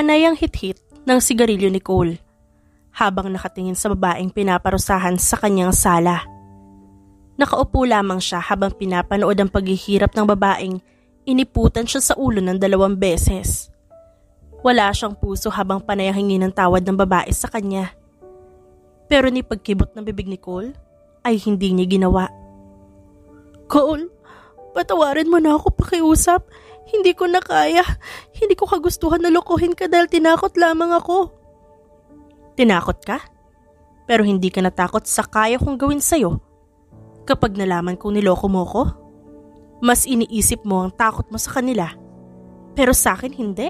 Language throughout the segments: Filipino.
Panay ang hit-hit ng sigarilyo ni Cole habang nakatingin sa babaeng pinaparusahan sa kanyang sala. Nakaupo lamang siya habang pinapanood ang paghihirap ng babaeng iniputan siya sa ulo ng 2 beses. Wala siyang puso habang panay ang hingi ng tawad ng babae sa kanya. Pero ni pagkibot ng bibig ni Cole ay hindi niya ginawa. "Cole, patawarin mo na ako, pakiusap. Hindi ko na kaya. Hindi ko kagustuhan na lokohin ka dahil tinakot lamang ako." "Tinakot ka? Pero hindi ka natakot sa kaya kong gawin sa'yo. Kapag nalaman kong niloko mo ko, mas iniisip mo ang takot mo sa kanila. Pero sa akin hindi."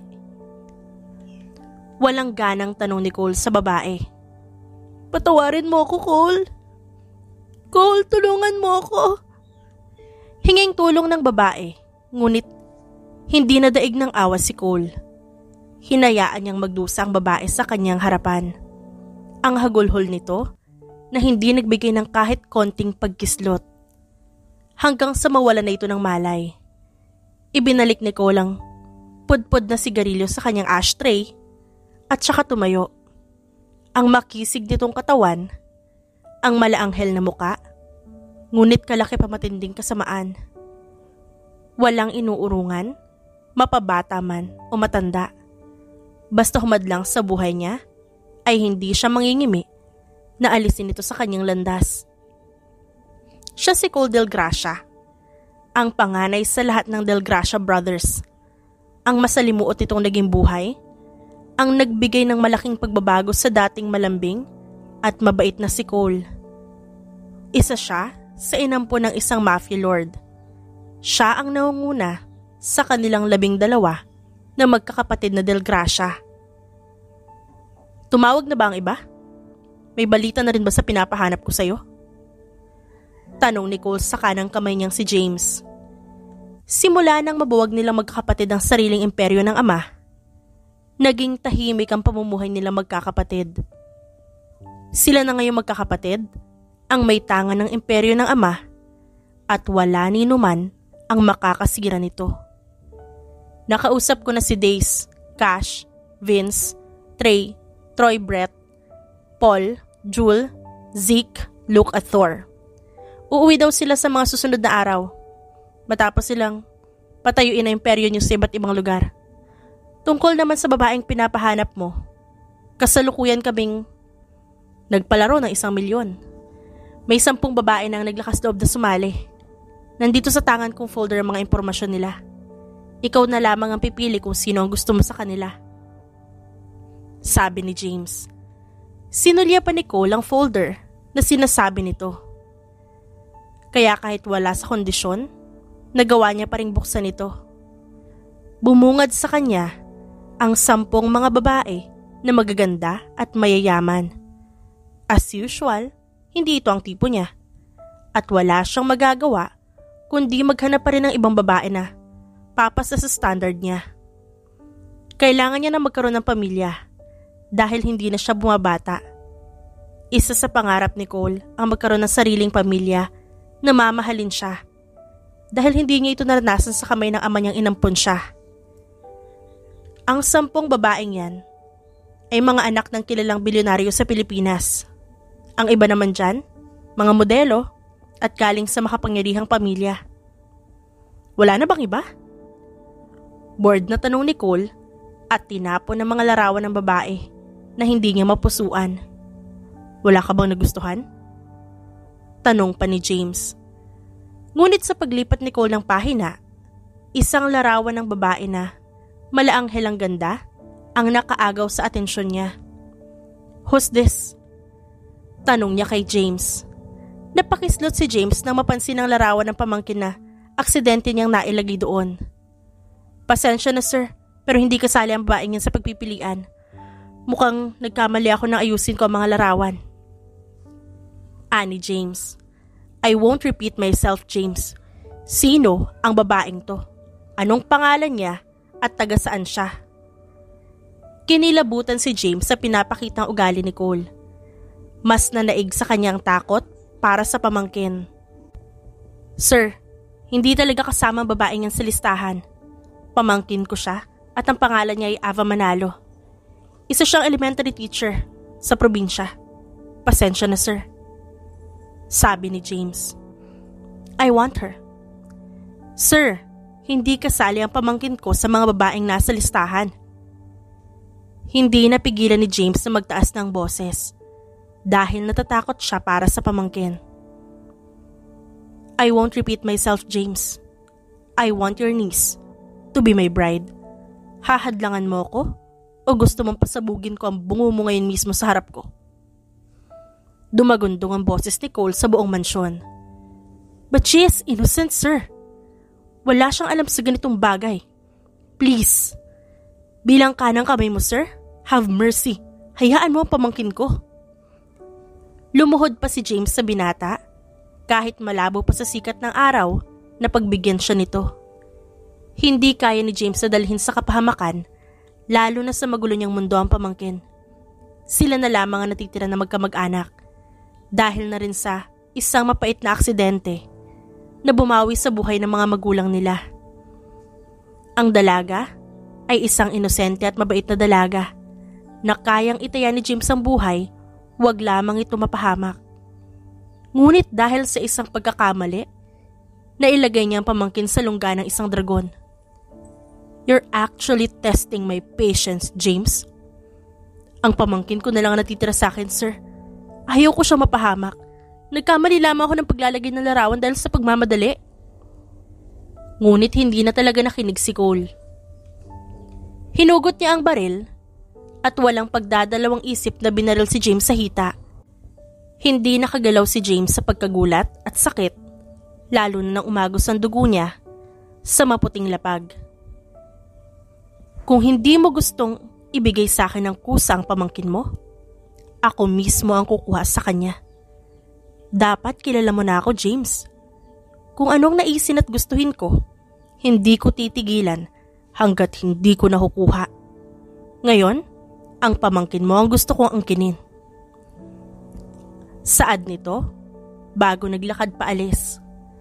Walang ganang tanong ni Cole sa babae. "Patawarin mo ako, Cole. Cole, tulungan mo ako." Hinging tulong ng babae, ngunit hindi nadaig ng awa si Cole. Hinayaan niyang magdusa ang babae sa kanyang harapan. Ang hagulhol nito na hindi nagbigay ng kahit konting pagkislot. Hanggang sa mawala na ito ng malay. Ibinalik ni Cole ang pudpud na sigarilyo sa kanyang ashtray at saka tumayo. Ang makisig nitong katawan, ang malaanghel na muka, ngunit kalaki pa matinding kasamaan. Walang inuurungan, mapabata man o matanda. Basta humadlang sa buhay niya, ay hindi siya mangingimi na alisin ito sa kanyang landas. Siya si Cole Del Gracia, ang panganay sa lahat ng Del Gracia Brothers. Ang masalimuot itong naging buhay, ang nagbigay ng malaking pagbabago sa dating malambing at mabait na si Cole. Isa siya sa inampo ng isang mafia lord. Siya ang nangunguna sa kanilang 12 na magkakapatid na Del Gracia. "Tumawag na ba ang iba? May balita na rin ba sa pinapahanap ko sa'yo?" Tanong ni Cole sa kanang kamay niyang si James. Simula nang mabuwag nilang magkakapatid ang sariling imperyo ng ama, naging tahimik ang pamumuhay nilang magkakapatid. Sila na ngayong magkakapatid, ang may tangan ng imperyo ng ama, at wala ni numan ang makakasira nito. Nakausap ko na si Dace, Cash, Vince, Trey, Troy Brett, Paul, Jewel, Zeke, Luke at Thor. Uuwi daw sila sa mga susunod na araw. Matapos silang patayuin ang imperyo niyo sa iba't ibang lugar. Tungkol naman sa babaeng pinapahanap mo, kasalukuyan kaming nagpalaro ng 1 milyon. May 10 babae na ang naglakas loob na sumali. Nandito sa tangan kong folder ang mga impormasyon nila. Ikaw na lamang ang pipili kung sino ang gusto mo sa kanila. Sabi ni James. Sinulya pa ni Cole ang folder na sinasabi nito. Kaya kahit wala sa kondisyon, nagawa niya pa ring buksan ito. Bumungad sa kanya ang 10 mga babae na magaganda at mayayaman. As usual, hindi ito ang tipo niya. At wala siyang magagawa kundi maghanap pa rin ng ibang babae na papasa sa standard niya. Kailangan niya na magkaroon ng pamilya dahil hindi na siya bumabata. Isa sa pangarap ni Cole ang magkaroon ng sariling pamilya na mamahalin siya dahil hindi niya ito naranasan sa kamay ng ama niyang inampon siya. Ang 10 babaeng yan ay mga anak ng kilalang bilyonaryo sa Pilipinas. Ang iba naman dyan, mga modelo at galing sa makapangyarihang pamilya. Wala na bang iba? Bored na tanong ni Cole at tinapon ng mga larawan ng babae na hindi niya mapusuan. Wala ka bang nagustuhan? Tanong pa ni James. Ngunit sa paglipat ni Cole ng pahina, isang larawan ng babae na malaanghel ang ganda ang nakaagaw sa atensyon niya. Who's this? Tanong niya kay James. Napakislot si James nang mapansin ang larawan ng pamangkin na aksidente niyang nailagay doon. Pasensya na sir, pero hindi kasali ang babaeng yan sa pagpipilian. Mukhang nagkamali ako nang ayusin ko ang mga larawan. Ani James. I won't repeat myself, James. Sino ang babaeng to? Anong pangalan niya at taga saan siya? Kinilabutan si James sa pinapakitang ugali ni Cole. Mas nanaig sa kanyang takot para sa pamangkin. Sir, hindi talaga kasama ang babaeng yan sa listahan. Pamangkin ko siya at ang pangalan niya ay Ava Manalo. Isa siyang elementary teacher sa probinsya. Pasensya na, sir. Sabi ni James. I want her. Sir, hindi kasali ang pamangkin ko sa mga babaeng nasa listahan. Hindi napigilan ni James na magtaas ng boses dahil natatakot siya para sa pamangkin. I won't repeat myself, James. I want your niece to be my bride. Hahadlangan mo ko o gusto mong pasabugin ko ang bungo mo ngayon mismo sa harap ko? Dumagundong ang boses ni Cole sa buong mansyon. But she is innocent, sir. Wala siyang alam sa ganitong bagay. Please. Bilang kanang kamay mo, sir. Have mercy. Hayaan mo ang pamangkin ko. Lumuhod pa si James sa binata kahit malabo pa sa sikat ng araw na pagbigyan siya nito. Hindi kaya ni James na dalhin sa kapahamakan lalo na sa magulo niyang mundo ang pamangkin. Sila na lamang ang natitira na magkamag-anak dahil na rin sa isang mapait na aksidente na bumawi sa buhay ng mga magulang nila. Ang dalaga ay isang inosente at mabait na dalaga na kayang itaya ni James ang buhay, wag lamang ito mapahamak. Ngunit dahil sa isang pagkakamali, nailagay niya ang pamangkin sa lungga ng isang dragon. You're actually testing my patience, James. Ang pamangkin ko na lang natitira sa akin, sir. Ayaw ko siya mapahamak. Nagkamali lamang ako ng paglalagay ng larawan dahil sa pagmamadali. Ngunit hindi na talaga nakinig si Cole. Hinugot niya ang baril at walang pagdadalawang isip na binaril si James sa hita. Hindi nakagalaw si James sa pagkagulat at sakit, lalo na nang umagos ang dugo niya sa maputing lapag. Kung hindi mo gustong ibigay sa akin ng kusa ang pamangkin mo, ako mismo ang kukuha sa kanya. Dapat kilala mo na ako, James. Kung anong naisin at gustuhin ko, hindi ko titigilan hanggat hindi ko nakukuha. Ngayon, ang pamangkin mo ang gusto kong angkinin. Saad nito, bago naglakad paalis.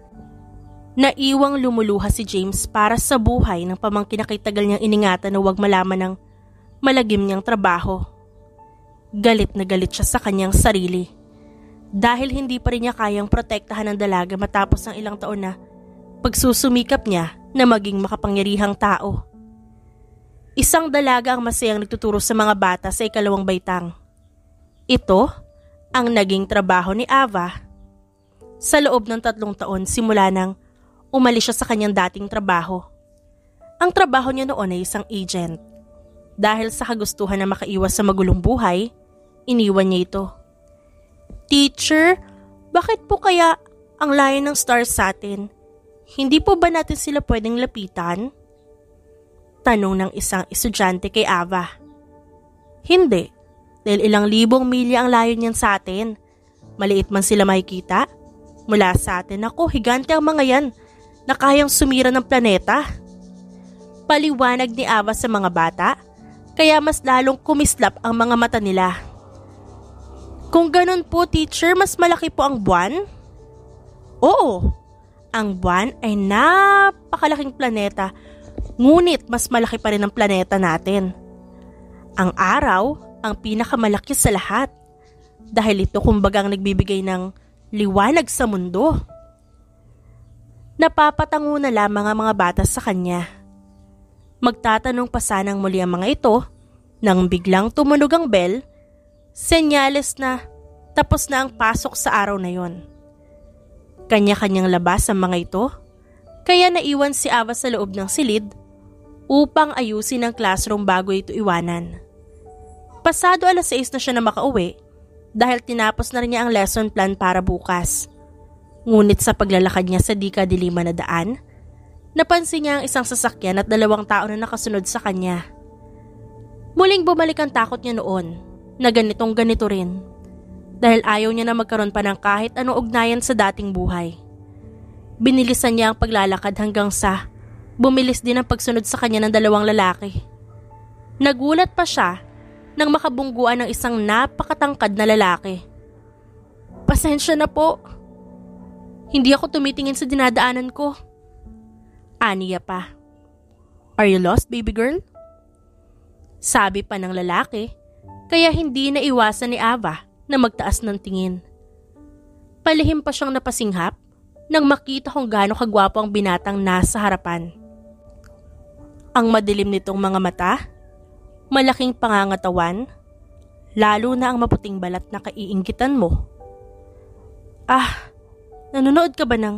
Naiwang lumuluha si James para sa buhay ng pamangkin na kay tagal niyang iningatan na huwag malaman ng malagim niyang trabaho. Galit na galit siya sa kanyang sarili dahil hindi pa rin niya kayang protektahan ang dalaga matapos ng ilang taon na pagsusumikap niya na maging makapangyarihang tao. Isang dalaga ang masayang nagtuturo sa mga bata sa ikalawang baitang. Ito ang naging trabaho ni Ava sa loob ng 3 taon simula nang umalis siya sa kanyang dating trabaho. Ang trabaho niya noon ay isang agent. Dahil sa kagustuhan na makaiwas sa magulong buhay, iniwan niya ito. Teacher, bakit po kaya ang layo ng stars sa atin? Hindi po ba natin sila pwedeng lapitan? Tanong ng isang estudyante kay Ava. Hindi, dahil ilang libong milya ang layo niyan sa atin. Maliit man sila makikita. Mula sa atin, ako, higante ang mga yan na kayang sumira ng planeta. Paliwanag ni Ava sa mga bata, kaya mas lalong kumislap ang mga mata nila. Kung ganun po, teacher, mas malaki po ang buwan? Oo, ang buwan ay napakalaking planeta, ngunit mas malaki pa rin ang planeta natin. Ang araw ang pinakamalaki sa lahat dahil ito kumbagang nagbibigay ng liwanag sa mundo. Napapatango na lamang ang mga bata sa kanya. Magtatanong pa sanang muli ang mga ito nang biglang tumunog ang bell, senyales na tapos na ang pasok sa araw na yon. Kanya-kanyang labas ang mga ito, kaya naiwan si Ava sa loob ng silid upang ayusin ang classroom bago ito iwanan. Pasado 6:00 na siya na makauwi dahil tinapos na rin niya ang lesson plan para bukas. Ngunit sa paglalakad niya sa di kadiliman na daan, napansin niya ang isang sasakyan at 2 tao na nakasunod sa kanya. Muling bumalik ang takot niya noon na ganito rin dahil ayaw niya na magkaroon pa ng kahit anong ugnayan sa dating buhay. Binilisan niya ang paglalakad hanggang sa bumilis din ang pagsunod sa kanya ng 2 lalaki. Nagulat pa siya nang makabungguan ng isang napakatangkad na lalaki. Pasensya na po. Hindi ako tumitingin sa dinadaanan ko. Aniya pa. Are you lost, baby girl? Sabi pa ng lalaki Kaya hindi naiwasan ni Ava na magtaas ng tingin. Palihim pa siyang napasinghap nang makita kung gaano kagwapo ang binatang nasa harapan. Ang madilim nitong mga mata, malaking pangangatawan, lalo na ang maputing balat na kaiinggitan mo. Nanonood ka ba ng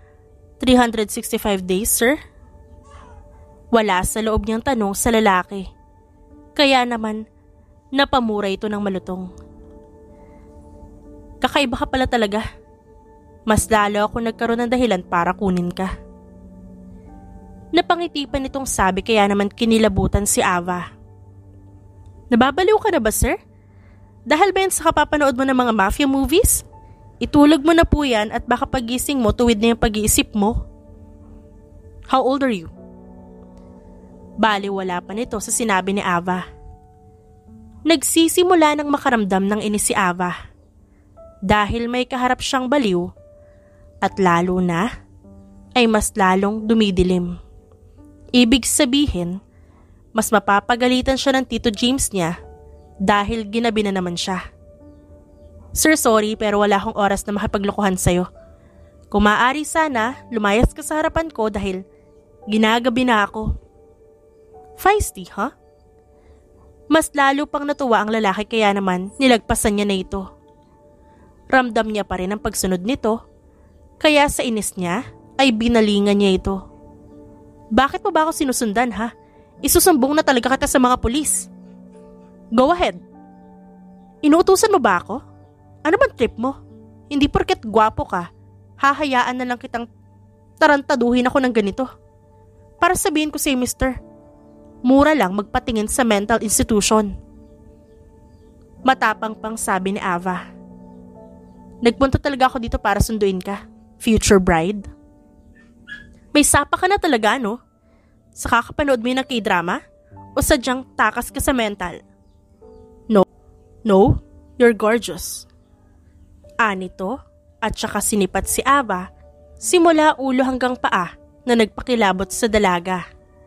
365 Days, sir? Wala sa loob niyang tanong sa lalaki. Kaya naman, napamura ito ng malutong. Kakaiba ka pala talaga. Mas lalo ako nagkaroon ng dahilan para kunin ka. Napangiti pa nitong sabi kaya naman kinilabutan si Ava. Nababaliw ka na ba, sir? Dahil ba yan sa kapapanood mo ng mga mafia movies? Itulog mo na po yan at baka pagising mo tuwid na yung pag-iisip mo. How old are you? Baliwala pa nito sa sinabi ni Ava. Nagsisimula ng makaramdam ng inis si Ava. Dahil may kaharap siyang baliw at lalo na ay mas lalong dumidilim. Ibig sabihin, mas mapapagalitan siya ng Tito James niya dahil ginabi na naman siya. Sir, sorry pero wala akong oras na makipaglokohan sa'yo. Kung maaari sana, lumayas ka sa harapan ko dahil ginagabi na ako. Feisty, huh? Mas lalo pang natuwa ang lalaki kaya naman nilagpasan niya na ito. Ramdam niya pa rin ang pagsunod nito, kaya sa inis niya ay binalingan niya ito. Bakit mo ba ako sinusundan, ha? Isusumbong na talaga kita sa mga pulis. Go ahead. Inuutusan mo ba ako? Ano bang trip mo? Hindi porket gwapo ka, hahayaan na lang kitang tarantaduhin ako ng ganito. Para sabihin ko sa'yo, mister, mura lang magpatingin sa mental institution. Matapang pang sabi ni Ava. Nagpunta talaga ako dito para sunduin ka, future bride. May sapa ka na talaga, no? Sa kakapanood mo yung ng K-drama? O sadyang takas ka sa mental? No, you're gorgeous. Anito at saka sinipat si Ava simula ulo hanggang paa na nagpakilabot sa dalaga.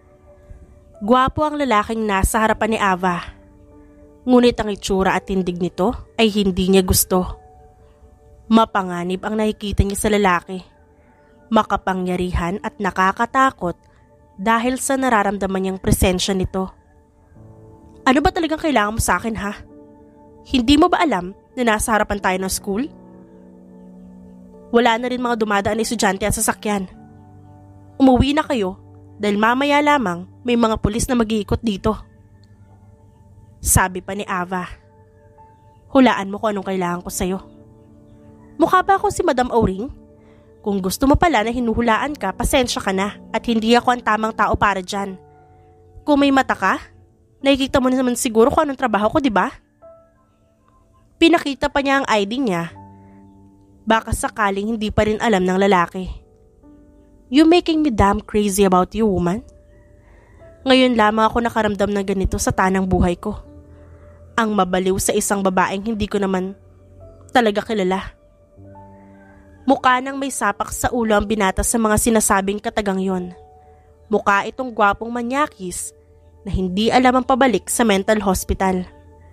Gwapo ang lalaking nasa harapan ni Ava. Ngunit ang itsura at tindig nito ay hindi niya gusto. Mapanganib ang nakikita niya sa lalaki. Makapangyarihan at nakakatakot dahil sa nararamdaman niyang presensya nito. Ano ba talagang kailangan mo sa akin, ha? Hindi mo ba alam na nasa harapan tayo ng school? Wala na rin mga dumadaan na estudyante at sasakyan. Umuwi na kayo dahil mamaya lamang may mga pulis na mag-iikot dito. Sabi pa ni Ava. Hulaan mo kung anong kailangan ko sa'yo. Mukha ba ako si Madam Oring? Kung gusto mo pala na hinuhulaan ka, pasensya ka na at hindi ako ang tamang tao para dyan. Kung may mata ka, nakikita mo naman siguro kung anong trabaho ko, di ba? Pinakita pa niya ang ID niya. Baka sakaling hindi pa rin alam ng lalaki. You making me damn crazy about you, woman. Ngayon lamang ako nakaramdam ng ganito sa tanang buhay ko. Ang mabaliw sa isang babaeng hindi ko naman talaga kilala. Mukha nang may sapak sa ulo ang binata sa mga sinasabing katagang yon. Mukha itong gwapong manyakis na hindi alam ang pabalik sa mental hospital.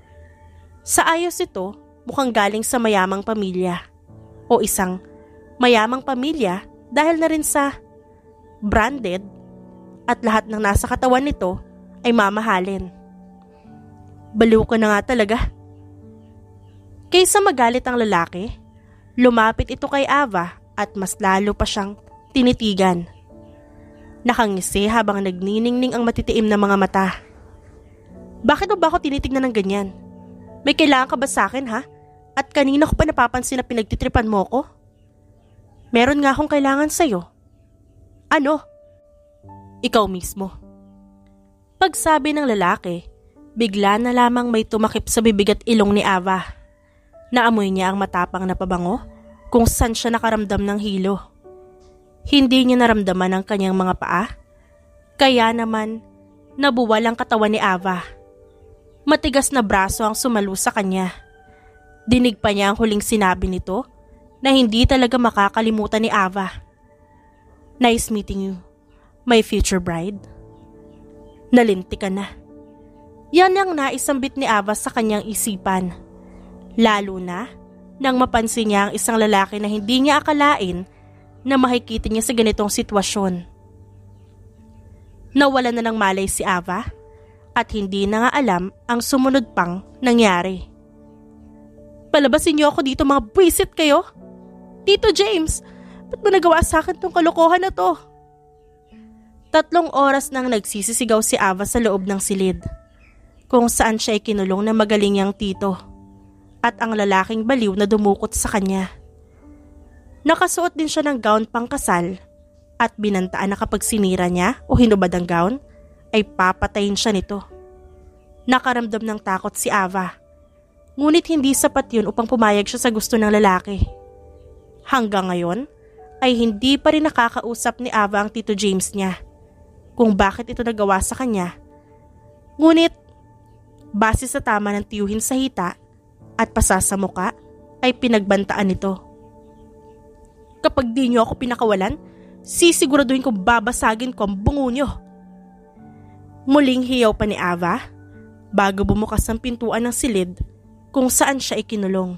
Sa ayos ito, mukhang galing sa mayamang pamilya. O isang mayamang pamilya dahil na rin sa branded at lahat ng nasa katawan nito ay mamahalin. Baliw ka na nga talaga. Kaysa magalit ang lalaki, lumapit ito kay Ava at mas lalo pa siyang tinitigan. Nakangisi habang nagniningning ang matitiim na mga mata. Bakit mo ba ako tinitignan ng ganyan? May kailangan ka ba sa akin, ha? At kanina ko pa napapansin na pinagtitripan mo ko? Meron nga akong kailangan sa'yo. Ano? Ikaw mismo. Pagsabi ng lalaki, bigla na lamang may tumakip sa bibig at ilong ni Ava. Naamoy niya ang matapang na pabango kung saan siya nakaramdam ng hilo. Hindi niya naramdaman ang kanyang mga paa, kaya naman nabuwal ang katawan ni Ava. Matigas na braso ang sumalo sa kanya. Dinig pa niya ang huling sinabi nito na hindi talaga makakalimutan ni Ava. Nice meeting you, my future bride. Nalinti ka na. Yan ang naisambit ni Ava sa kanyang isipan. Lalo na nang mapansin niya ang isang lalaki na hindi niya akalain na makikita niya sa ganitong sitwasyon. Nawala na ng malay si Ava at hindi na nga alam ang sumunod pang nangyari. Palabasin niyo ako dito, mga buwisit kayo! Tito James, ba't mo nagawa sa akin tong kalokohan na to? 3 oras nang nagsisisigaw si Ava sa loob ng silid, kung saan siya ay kinulong na magaling niyang tito at ang lalaking baliw na dumukot sa kanya. Nakasuot din siya ng gown pangkasal at binantaan na kapag sinira niya o hinubad ang gown ay papatayin siya nito. Nakaramdam ng takot si Ava, ngunit hindi sapat yun upang pumayag siya sa gusto ng lalaki. Hanggang ngayon ay hindi pa rin nakakausap ni Ava ang Tito James niya kung bakit ito nagawa sa kanya. Ngunit base sa tama ng tiyuhin sa hita at pasa sa muka ay pinagbantaan nito. Kapag di niyo ako pinakawalan, sisiguraduhin kong babasagin ko ang bungo niyo. Muling hiyaw pa ni Ava bago bumukas ang pintuan ng silid kung saan siya ikinulong.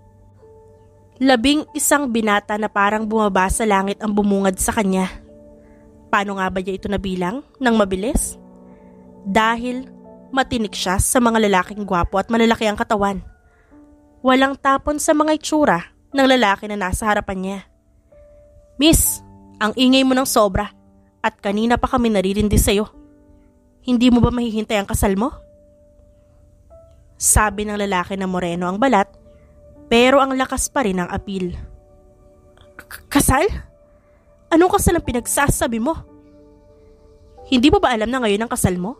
11 binata na parang bumaba sa langit ang bumungad sa kanya. Paano nga ba niya ito nabilang ng mabilis? Dahil matinik siya sa mga lalaking gwapo at malalaki ang katawan. Walang tapon sa mga itsura ng lalaki na nasa harapan niya. Miss, ang ingay mo ng sobra at kanina pa kami naririndi sa'yo. Hindi mo ba mahihintay ang kasal mo? Sabi ng lalaki na moreno ang balat, pero ang lakas pa rin ng apil. Kasal? Anong kasal ang pinagsasabi mo? Hindi mo ba alam na ngayon ang kasal mo?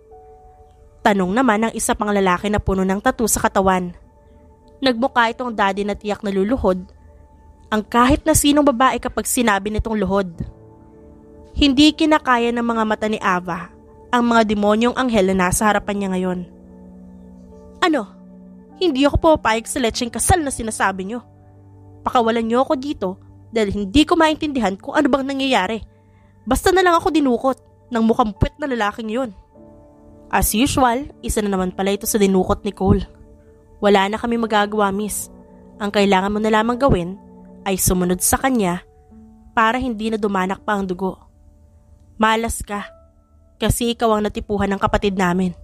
Tanong naman ng isa pang lalaki na puno ng tattoo sa katawan. Nagmukha itong daddy na tiyak na luluhod ang kahit na sinong babae kapag sinabi nitong luhod. Hindi kinakaya ng mga mata ni Ava ang mga demonyong anghel na nasa harapan niya ngayon. Ano? Hindi ako pumapayag sa letseng kasal na sinasabi niyo. Pakawalan niyo ako dito dahil hindi ko maintindihan kung ano bang nangyayari. Basta na lang ako dinukot ng mukhang puwet na lalaking yun. As usual, isa na naman pala ito sa dinukot ni Cole. Wala na kami magagawa, miss. Ang kailangan mo na lamang gawin ay sumunod sa kanya para hindi na dumanak pa ang dugo. Malas ka kasi ikaw ang natipuhan ng kapatid namin.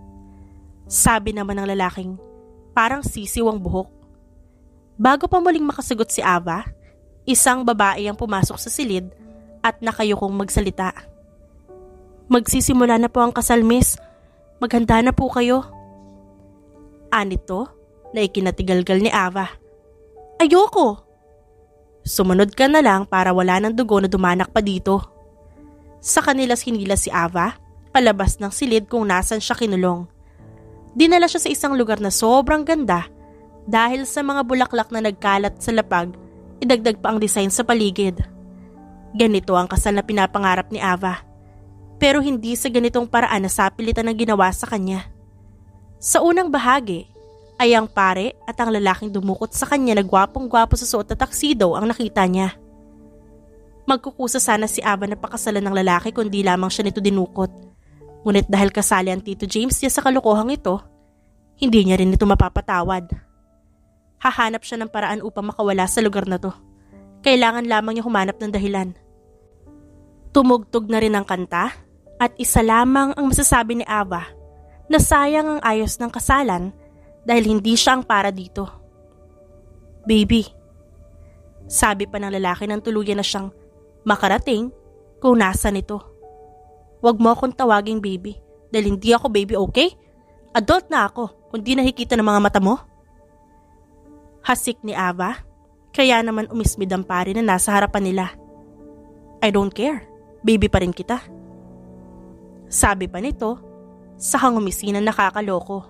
Sabi naman ng lalaking parang sisiw ang buhok. Bago pa muling makasagot si Ava, isang babae ang pumasok sa silid at nakayukong magsalita. Magsisimula na po ang kasal, miss. Maghanda na po kayo. Anito na ikinatigalgal ni Ava. Ayoko! Sumunod ka na lang para wala ng dugo na dumanak pa dito. Sa kanilas-hinilas si Ava, palabas ng silid kung nasan siya kinulong. Dinala siya sa isang lugar na sobrang ganda dahil sa mga bulaklak na nagkalat sa lapag, idagdag pa ang design sa paligid. Ganito ang kasal na pinapangarap ni Ava, pero hindi sa ganitong paraan na sapilitan ang ginawa sa kanya. Sa unang bahagi ay ang pare at ang lalaking dumukot sa kanya na gwapong-gwapo sa suot na taksido ang nakita niya. Magkukusa sana si Ava na pakasalan ng lalaki kundi lamang siya nito dinukot. Ngunit dahil kasali ang Tito James niya sa kalokohang ito, hindi niya rin ito mapapatawad. Hahanap siya ng paraan upang makawala sa lugar na to. Kailangan lamang niya humanap ng dahilan. Tumugtog na rin ang kanta at isa lamang ang masasabi ni Ava na sayang ang ayos ng kasalan dahil hindi siya ang para dito. Baby, sabi pa ng lalaki nang tuluyan na siyang makarating kung nasan ito. Huwag mo akong tawaging baby dahil hindi ako baby, okay? Adult na ako kung di nakikita ng mga mata mo. Hasik ni Ava, kaya naman umismid ang pare na nasa harapan nila. I don't care, baby pa rin kita. Sabi pa nito, sa hangumisi na nakakaloko.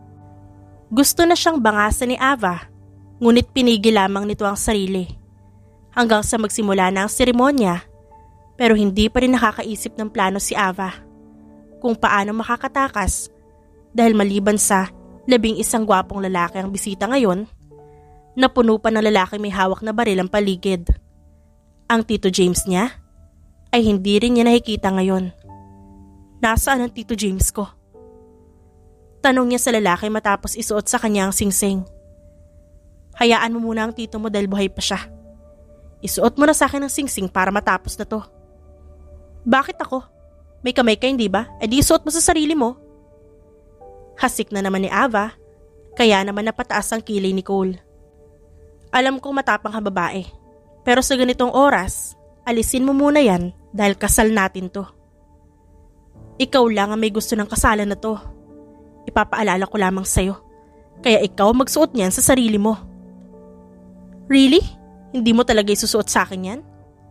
Gusto na siyang bangasan ni Ava, ngunit pinigil lamang nito ang sarili. Hanggang sa magsimula na ang seremonya, pero hindi pa rin nakakaisip ng plano si Ava kung paano makakatakas dahil maliban sa 11 gwapong lalaki ang bisita ngayon, napuno pa ng lalaki may hawak na baril ang paligid. Ang Tito James niya ay hindi rin niya nakikita ngayon. Nasaan ang Tito James ko? Tanong niya sa lalaki matapos isuot sa kanya ang singsing. Hayaan mo muna ang tito mo dahil buhay pa siya. Isuot mo na sa akin ang singsing para matapos na to. Bakit ako? May kamay ka hindi ba? E di isuot mo sa sarili mo. Hasik na naman ni Ava, kaya naman napataas ang kilay ni Cole. Alam kong matapang ka babae, pero sa ganitong oras, alisin mo muna yan dahil kasal natin to. Ikaw lang ang may gusto ng kasalan na to. Ipapaalala ko lamang sa'yo, kaya ikaw magsuot niyan sa sarili mo. Really? Hindi mo talaga isusuot sa akin yan?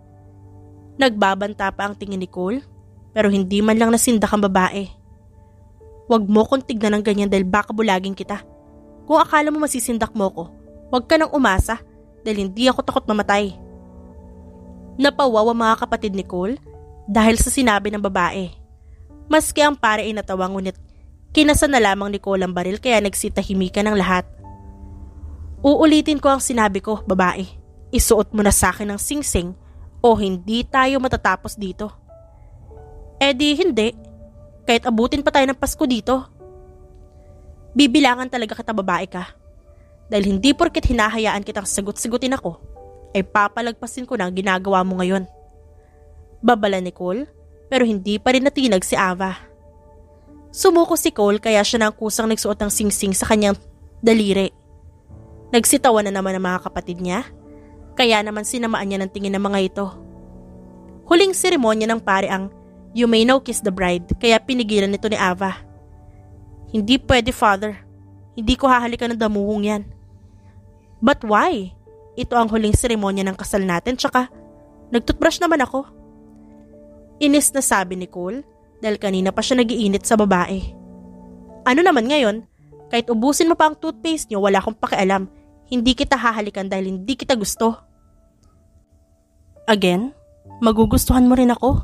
Nagbabanta pa ang tingin ni Cole, pero hindi man lang nasindak ang babae. Huwag mo kong tignan ng ganyan dahil baka bulagin kita. Kung akala mo masisindak mo ko, huwag ka nang umasa dahil hindi ako takot mamatay. Napawawa mga kapatid ni Cole dahil sa sinabi ng babae. Maski ang pare ay natawa ngunit kinasa na lamang ni Cole ang baril kaya nagsitahimikan ng lahat. Uulitin ko ang sinabi ko, babae. Isuot mo na sa akin ang singsing o hindi tayo matatapos dito. Eh di hindi. Kahit abutin pa tayo ng Pasko dito. Bibilangan talaga kita babae ka. Dahil hindi porket hinahayaan kitang sagot-sagutin ako, ay papalagpasin ko na ang ginagawa mo ngayon. Babala ni Cole, pero hindi pa rin natinag si Ava. Sumuko si Cole kaya siya nang kusang nagsuot ng singsing sa kanyang daliri. Nagsitawan na naman ang mga kapatid niya, kaya naman sinamaan niya ng tingin ng mga ito. Huling seremonya ng pare ang "You may now kiss the bride", kaya pinigilan nito ni Ava. Hindi pwede, father. Hindi ko hahalikan ng damuhong yan. But why? Ito ang huling seremonya ng kasal natin, tsaka nagtutbrush naman ako. Inis na sabi ni Cole dahil kanina pa siya nagiinit sa babae. Ano naman ngayon? Kahit ubusin mo pa ang toothpaste niyo, wala akong pakialam. Hindi kita hahalikan dahil hindi kita gusto. Again, magugustuhan mo rin ako?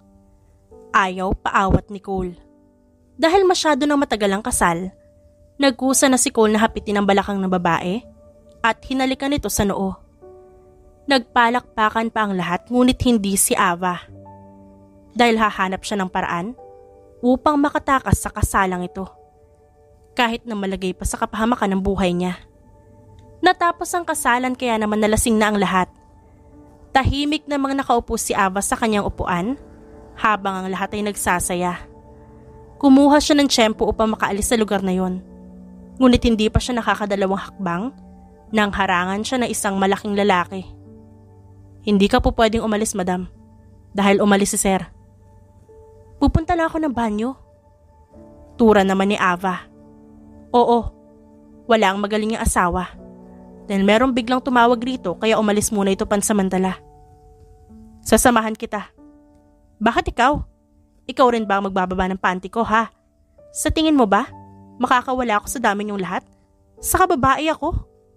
Ayaw paawat ni Cole. Dahil masyado nang matagal ang kasal, nagkusa na si Cole na hapitin ang balakang ng babae at hinalikan nito sa noo. Nagpalakpakan pa ang lahat ngunit hindi si Ava. Dahil hahanap siya ng paraan upang makatakas sa kasalang ito. Kahit na malagay pa sa kapahamakan ng buhay niya. Natapos ang kasalan kaya naman nalasing na ang lahat. Tahimik namang nakaupo si Ava sa kanyang upuan habang ang lahat ay nagsasaya. Kumuha siya ng tiyempo upang makaalis sa lugar na yon. Ngunit hindi pa siya nakakadalawang hakbang nang harangan siya ng isang malaking lalaki. Hindi ka po pwedeng umalis, madam. Dahil umalis si sir. Pupunta na ako ng banyo. Tura naman ni Ava. Oo, wala ang magaling niyang asawa. Dahil merong biglang tumawag rito kaya umalis muna ito pansamantala. Sasamahan kita. Bakit ikaw? Ikaw rin ba ang magbababa ng panty ko, ha? Sa tingin mo ba, makakawala ako sa dami niyong lahat? Saka babae ako?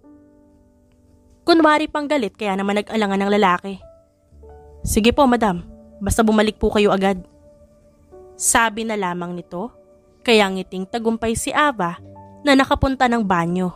Kunwari pang galit kaya naman nag-alangan ng lalaki. Sige po, madam. Basta bumalik po kayo agad. Sabi na lamang nito, kaya ngiting tagumpay si Ava na nakapunta ng banyo.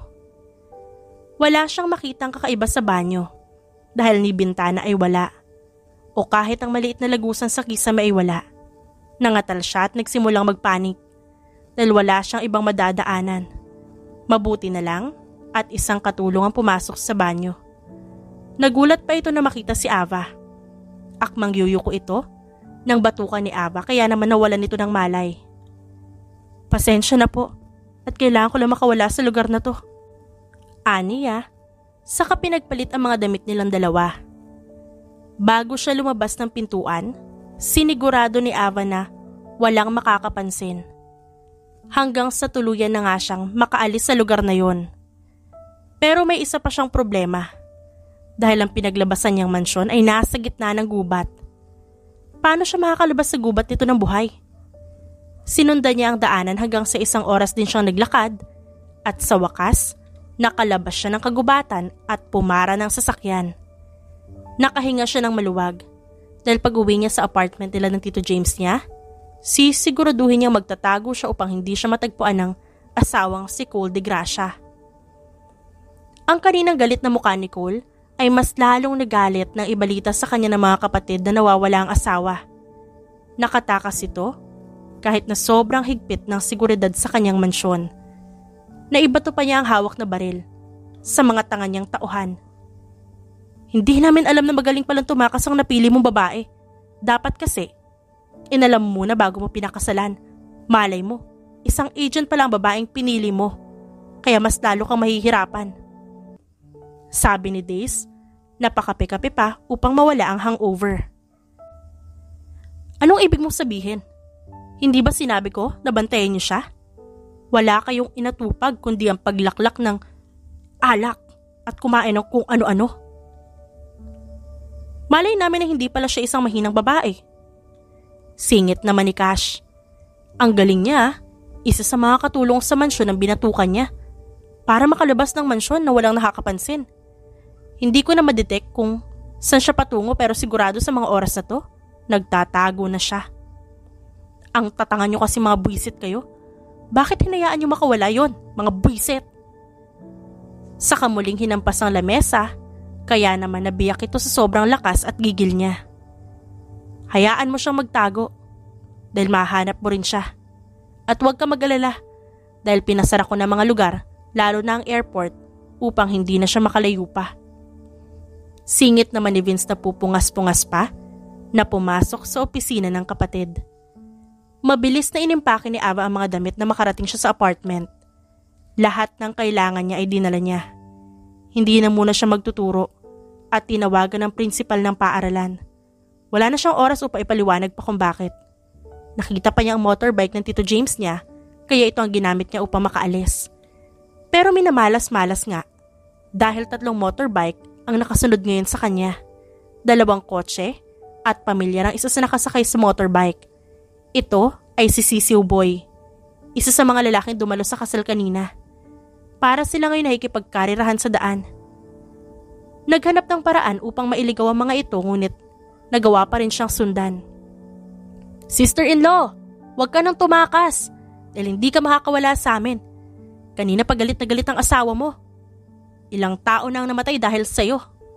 Wala siyang makitang kakaiba sa banyo dahil ni bintana ay wala o kahit ang maliit na lagusan sa kisame ay wala. Nangatal siya at nagsimulang magpanik dahil wala siyang ibang madadaanan. Mabuti na lang at isang katulong ang pumasok sa banyo. Nagulat pa ito na makita si Ava. Akmang yuyuko ito nang batukan ni Ava kaya naman nawalan nito ng malay. Pasensya na po at kailangan ko lang makawala sa lugar na to. Aniya, saka pinagpalit ang mga damit nilang dalawa. Bago siya lumabas ng pintuan, sinigurado ni Ava na walang makakapansin. Hanggang sa tuluyan na nga siyang makaalis sa lugar na yon. Pero may isa pa siyang problema. Dahil ang pinaglabasan niyang mansyon ay nasa gitna ng gubat. Paano siya makakalabas sa gubat nito ng buhay? Sinundan niya ang daanan hanggang sa isang oras din siyang naglakad at sa wakas, nakalabas siya ng kagubatan at pumara ng sasakyan. Nakahinga siya ng maluwag dahil pag uwi niya sa apartment nila ng Tito James niya, sisiguraduhin niyang magtatago siya upang hindi siya matagpuan ng asawang si Cole de Gracia. Ang kaninang galit na mukha ni Cole ay mas lalong nagalit nang ibalita sa kanya ng mga kapatid na nawawala ang asawa. Nakatakas ito kahit na sobrang higpit ng seguridad sa kanyang mansyon. Naibato pa niya ang hawak na baril sa mga tanga niyang tauhan. Hindi namin alam na magaling palang tumakas ang napili mong babae. Dapat kasi, inalam mo muna bago mo pinakasalan. Malay mo, isang agent pala ang babaeng pinili mo. Kaya mas lalo kang mahihirapan. Sabi ni Days, napakape-kape pa upang mawala ang hangover. Anong ibig mong sabihin? Hindi ba sinabi ko na bantayan niyo siya? Wala kayong inatupag kundi ang paglaklak ng alak at kumain ng kung ano-ano. Malay namin na hindi pala siya isang mahinang babae. Singit naman ni Cash. Ang galing niya, isa sa mga katulong sa mansyon ang binatukan niya para makalabas ng mansyon na walang nakakapansin. Hindi ko na madetect kung saan siya patungo pero sigurado sa mga oras na to, nagtatago na siya. Ang tatangan niyo kasi mga buwisit kayo. Bakit hinayaan niyo makawala yon, mga buwisit? Saka muling hinampas ang lamesa, kaya naman nabiyak ito sa sobrang lakas at gigil niya. Hayaan mo siyang magtago dahil mahanap mo rin siya. At huwag ka mag-alala dahil pinasara ko na mga lugar, lalo na ang airport, upang hindi na siya makalayo pa. Singit naman ni Vince na pupungas-pungas pa na pumasok sa opisina ng kapatid. Mabilis na inimpake ni Ava ang mga damit na makarating siya sa apartment. Lahat ng kailangan niya ay dinala niya. Hindi na muna siya magtuturo at tinawagan ng prinsipal ng paaralan. Wala na siyang oras upang ipaliwanag pa kung bakit. Nakita pa niya ang motorbike ng Tito James niya, kaya ito ang ginamit niya upang makaalis. Pero minamalas-malas nga dahil 3 motorbike ang nakasunod ngayon sa kanya. 2 kotse at pamilya ng isa sa nakasakay sa motorbike. Ito ay si Sisiw Boy, isa sa mga lalaking dumalo sa kasal kanina. Para sila ngayon nakikipagkarirahan sa daan. Naghanap ng paraan upang mailigaw ang mga ito ngunit nagawa pa rin siyang sundan. Sister-in-law, huwag ka nang tumakas dahil hindi ka makakawala sa amin. Kanina pa galit na galit ang asawa mo. Ilang tao na ang namatay dahil sa'yo.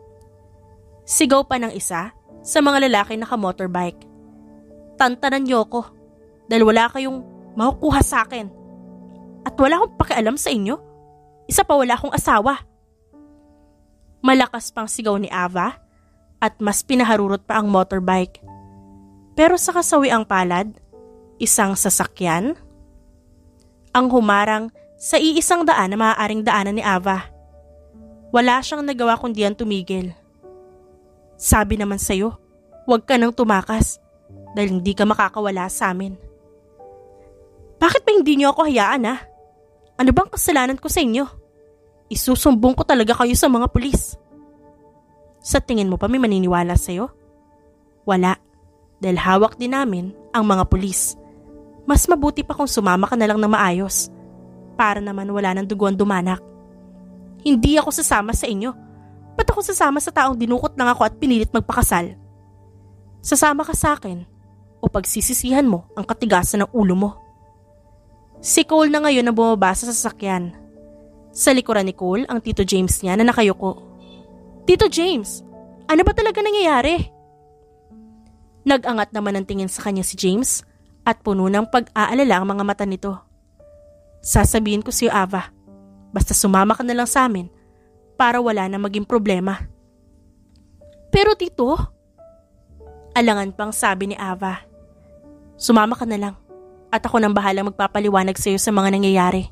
Sigaw pa ng isa sa mga lalaki naka-motorbike. Tantanan niyo ko dahil wala kayong makukuha sa akin. At wala akong pakialam sa inyo. Isa pa wala akong asawa. Malakas pang sigaw ni Ava at mas pinaharurot pa ang motorbike. Pero sa kasawiang palad, isang sasakyan ang humarang sa iisang daan na maaaring daanan ni Ava. Wala siyang nagawa kundi ang tumigil. Sabi naman sa'yo, huwag ka nang tumakas dahil hindi ka makakawala sa amin. Bakit ba hindi niyo ako hayaan ha? Ano bang kasalanan ko sa inyo? Isusumbong ko talaga kayo sa mga pulis. Sa tingin mo pa may maniniwala sa'yo? Wala, dahil hawak din namin ang mga pulis. Mas mabuti pa kung sumama ka na lang ng maayos para naman wala ng duguan dumanak. Hindi ako sasama sa inyo. Ba't ako sasama sa taong dinukot lang ako at pinilit magpakasal? Sasama ka sa akin o pagsisisihan mo ang katigasan ng ulo mo. Si Cole na ngayon na bumaba sa sasakyan. Sa likuran ni Cole ang Tito James niya na nakayuko. Tito James, ano ba talaga nangyayari? Nag-angat naman ang tingin sa kanya si James at puno ng pag-aalala ang mga mata nito. Sasabihin ko sa'yo, Ava, basta sumama ka na lang sa amin para wala na maging problema. Pero Tito, alangan pang sabi ni Ava, sumama ka na lang at ako nang bahala magpapaliwanag sa'yo sa mga nangyayari.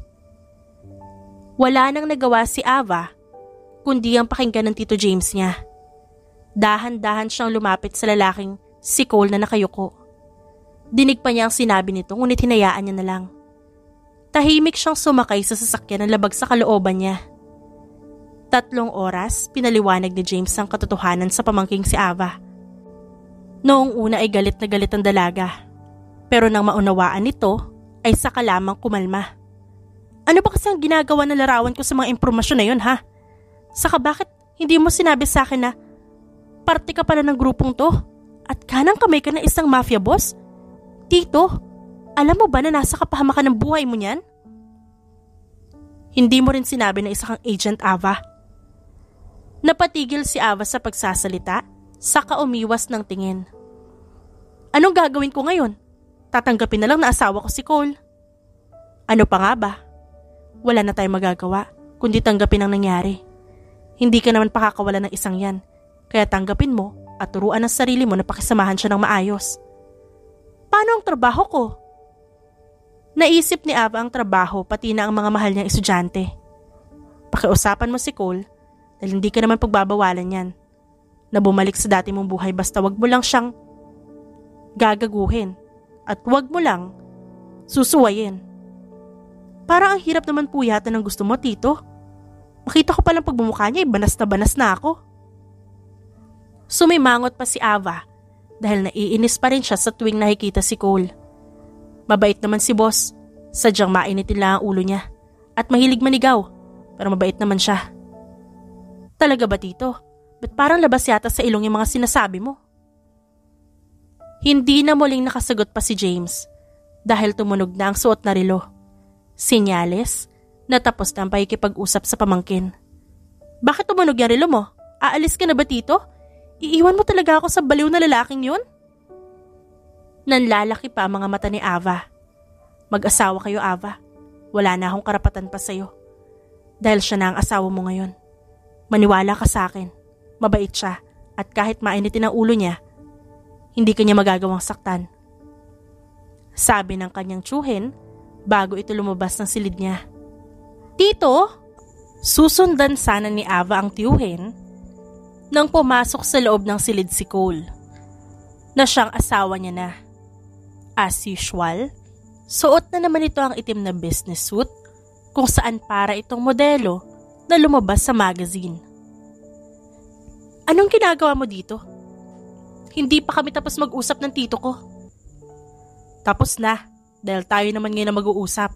Wala nang nagawa si Ava kundi ang pakinggan ng Tito James niya. Dahan-dahan siyang lumapit sa lalaking si Cole na nakayuko. Dinig pa niya ang sinabi nito ngunit hinayaan niya na lang. Tahimik siyang sumakay sa sasakyan na labag sa kalooban niya. 3 oras pinaliwanag ni James ang katotohanan sa pamangking si Ava. Noong una ay galit na galit ang dalaga. Pero nang maunawaan nito ay saka lamang kumalma. Ano ba kasi ang ginagawa ng larawan ko sa mga impormasyon na yun ha? Saka bakit hindi mo sinabi sa akin na parte ka pala ng grupong to at kanang kamay ka na isang mafia boss? Tito, alam mo ba na nasa kapahamakan ng buhay mo niyan? Hindi mo rin sinabi na isa kang Agent Ava. Napatigil si Ava sa pagsasalita, saka umiwas ng tingin. Anong gagawin ko ngayon? tatanggapin na lang na asawa ko si Cole. Ano pa nga ba? Wala na tayong magagawa kundi tanggapin ang nangyari. Hindi ka naman pakakawala ng isang yan, kaya tanggapin mo at turuan ang sarili mo na pakisamahan siya ng maayos. Paano ang trabaho ko? Naisip ni Ava ang trabaho pati na ang mga mahal niyang estudyante. Pakiusapan mo si Cole dahil hindi ka naman pagbabawalan yan. Na bumalik sa dati mong buhay basta wag mo lang siyang gagaguhin at wag mo lang susuwayin. Parang ang hirap naman po yata ng gusto mo, Tito. Makita ko palang pagbumukha niya, banas na ako. Sumimangot pa si Ava dahil naiinis pa rin siya sa tuwing nakikita si Cole. Mabait naman si boss, sadyang mainitin lang ang ulo niya at mahilig manigaw, pero mabait naman siya. Talaga ba, Tito? Ba't parang labas yata sa ilong yung mga sinasabi mo? Hindi na muling nakasagot pa si James dahil tumunog na ang suot na relo. Senyales na tapos na ang pakikipag-usap sa pamangkin. Bakit tumunog yung relo mo? Aalis ka na ba, Tito? Iiwan mo talaga ako sa baliw na lalaking yun? Nanlalaki pa ang mga mata ni Ava. Mag-asawa kayo, Ava. Wala na akong karapatan pa sa'yo. Dahil siya na ang asawa mo ngayon. Maniwala ka sa akin. Mabait siya at kahit mainitin ang ulo niya, hindi kanya magagawang saktan. Sabi ng kanyang tsuhin bago ito lumabas ng silid niya. Tito, susundan sana ni Ava ang tiyuhin nang pumasok sa loob ng silid si Cole, na siyang asawa niya na. As usual, suot na naman ito ang itim na business suit kung saan para itong modelo na lumabas sa magazine. Anong ginagawa mo dito? Hindi pa kami tapos mag-usap ng tito ko. Tapos na, dahil tayo naman ngayon na mag-uusap.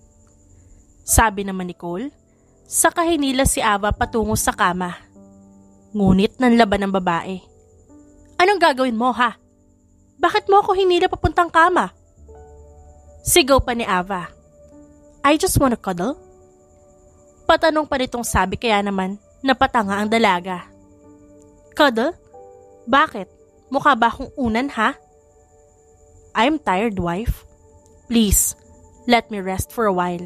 Sabi naman ni Cole, saka hinila si Ava patungo sa kama. Ngunit nanlaban ng babae. Anong gagawin mo, ha? Bakit mo ako hinila papuntang kama? Sigaw pa ni Ava. I just wanna cuddle. Patanong pa nitong sabi kaya naman napatanga ang dalaga. Cuddle? Bakit? Mukha ba akong unan, ha? I'm tired, wife. Please, let me rest for a while.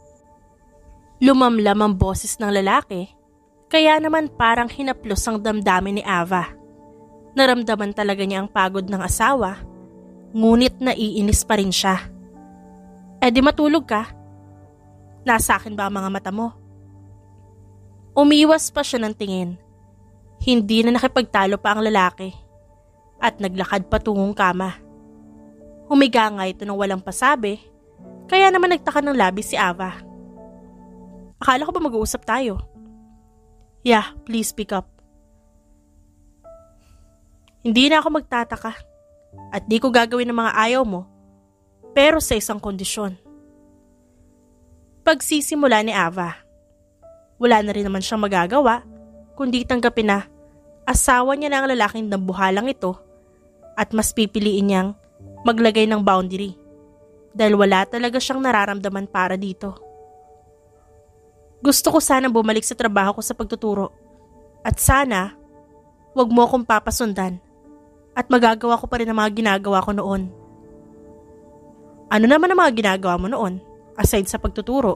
Lumamlam ang boses ng lalaki, kaya naman parang hinaplos ang damdamin ni Ava. Naramdaman talaga niya ang pagod ng asawa, ngunit naiinis pa rin siya. Eh di matulog ka. Nasa akin ba ang mga mata mo? Umiwas pa siya ng tingin. Hindi na nakipagtalo pa ang lalaki at naglakad patungong kama. Humiga nga ito ng walang pasabi, kaya naman nagtaka ng labis si Ava. Akala ko ba mag-uusap tayo? Yeah, please speak up. Hindi na ako magtataka at di ko gagawin ng mga ayaw mo, pero sa isang kondisyon. Pagsisimula ni Ava. Wala na rin naman siyang magagawa kundi tanggapin na asawa niya na ang lalaking nabuhalang ito at mas pipiliin niyang maglagay ng boundary dahil wala talaga siyang nararamdaman para dito. Gusto ko sanang bumalik sa trabaho ko sa pagtuturo at sana wag mo akong papasundan at magagawa ko pa rin ang mga ginagawa ko noon. Ano naman ang mga ginagawa mo noon aside sa pagtuturo?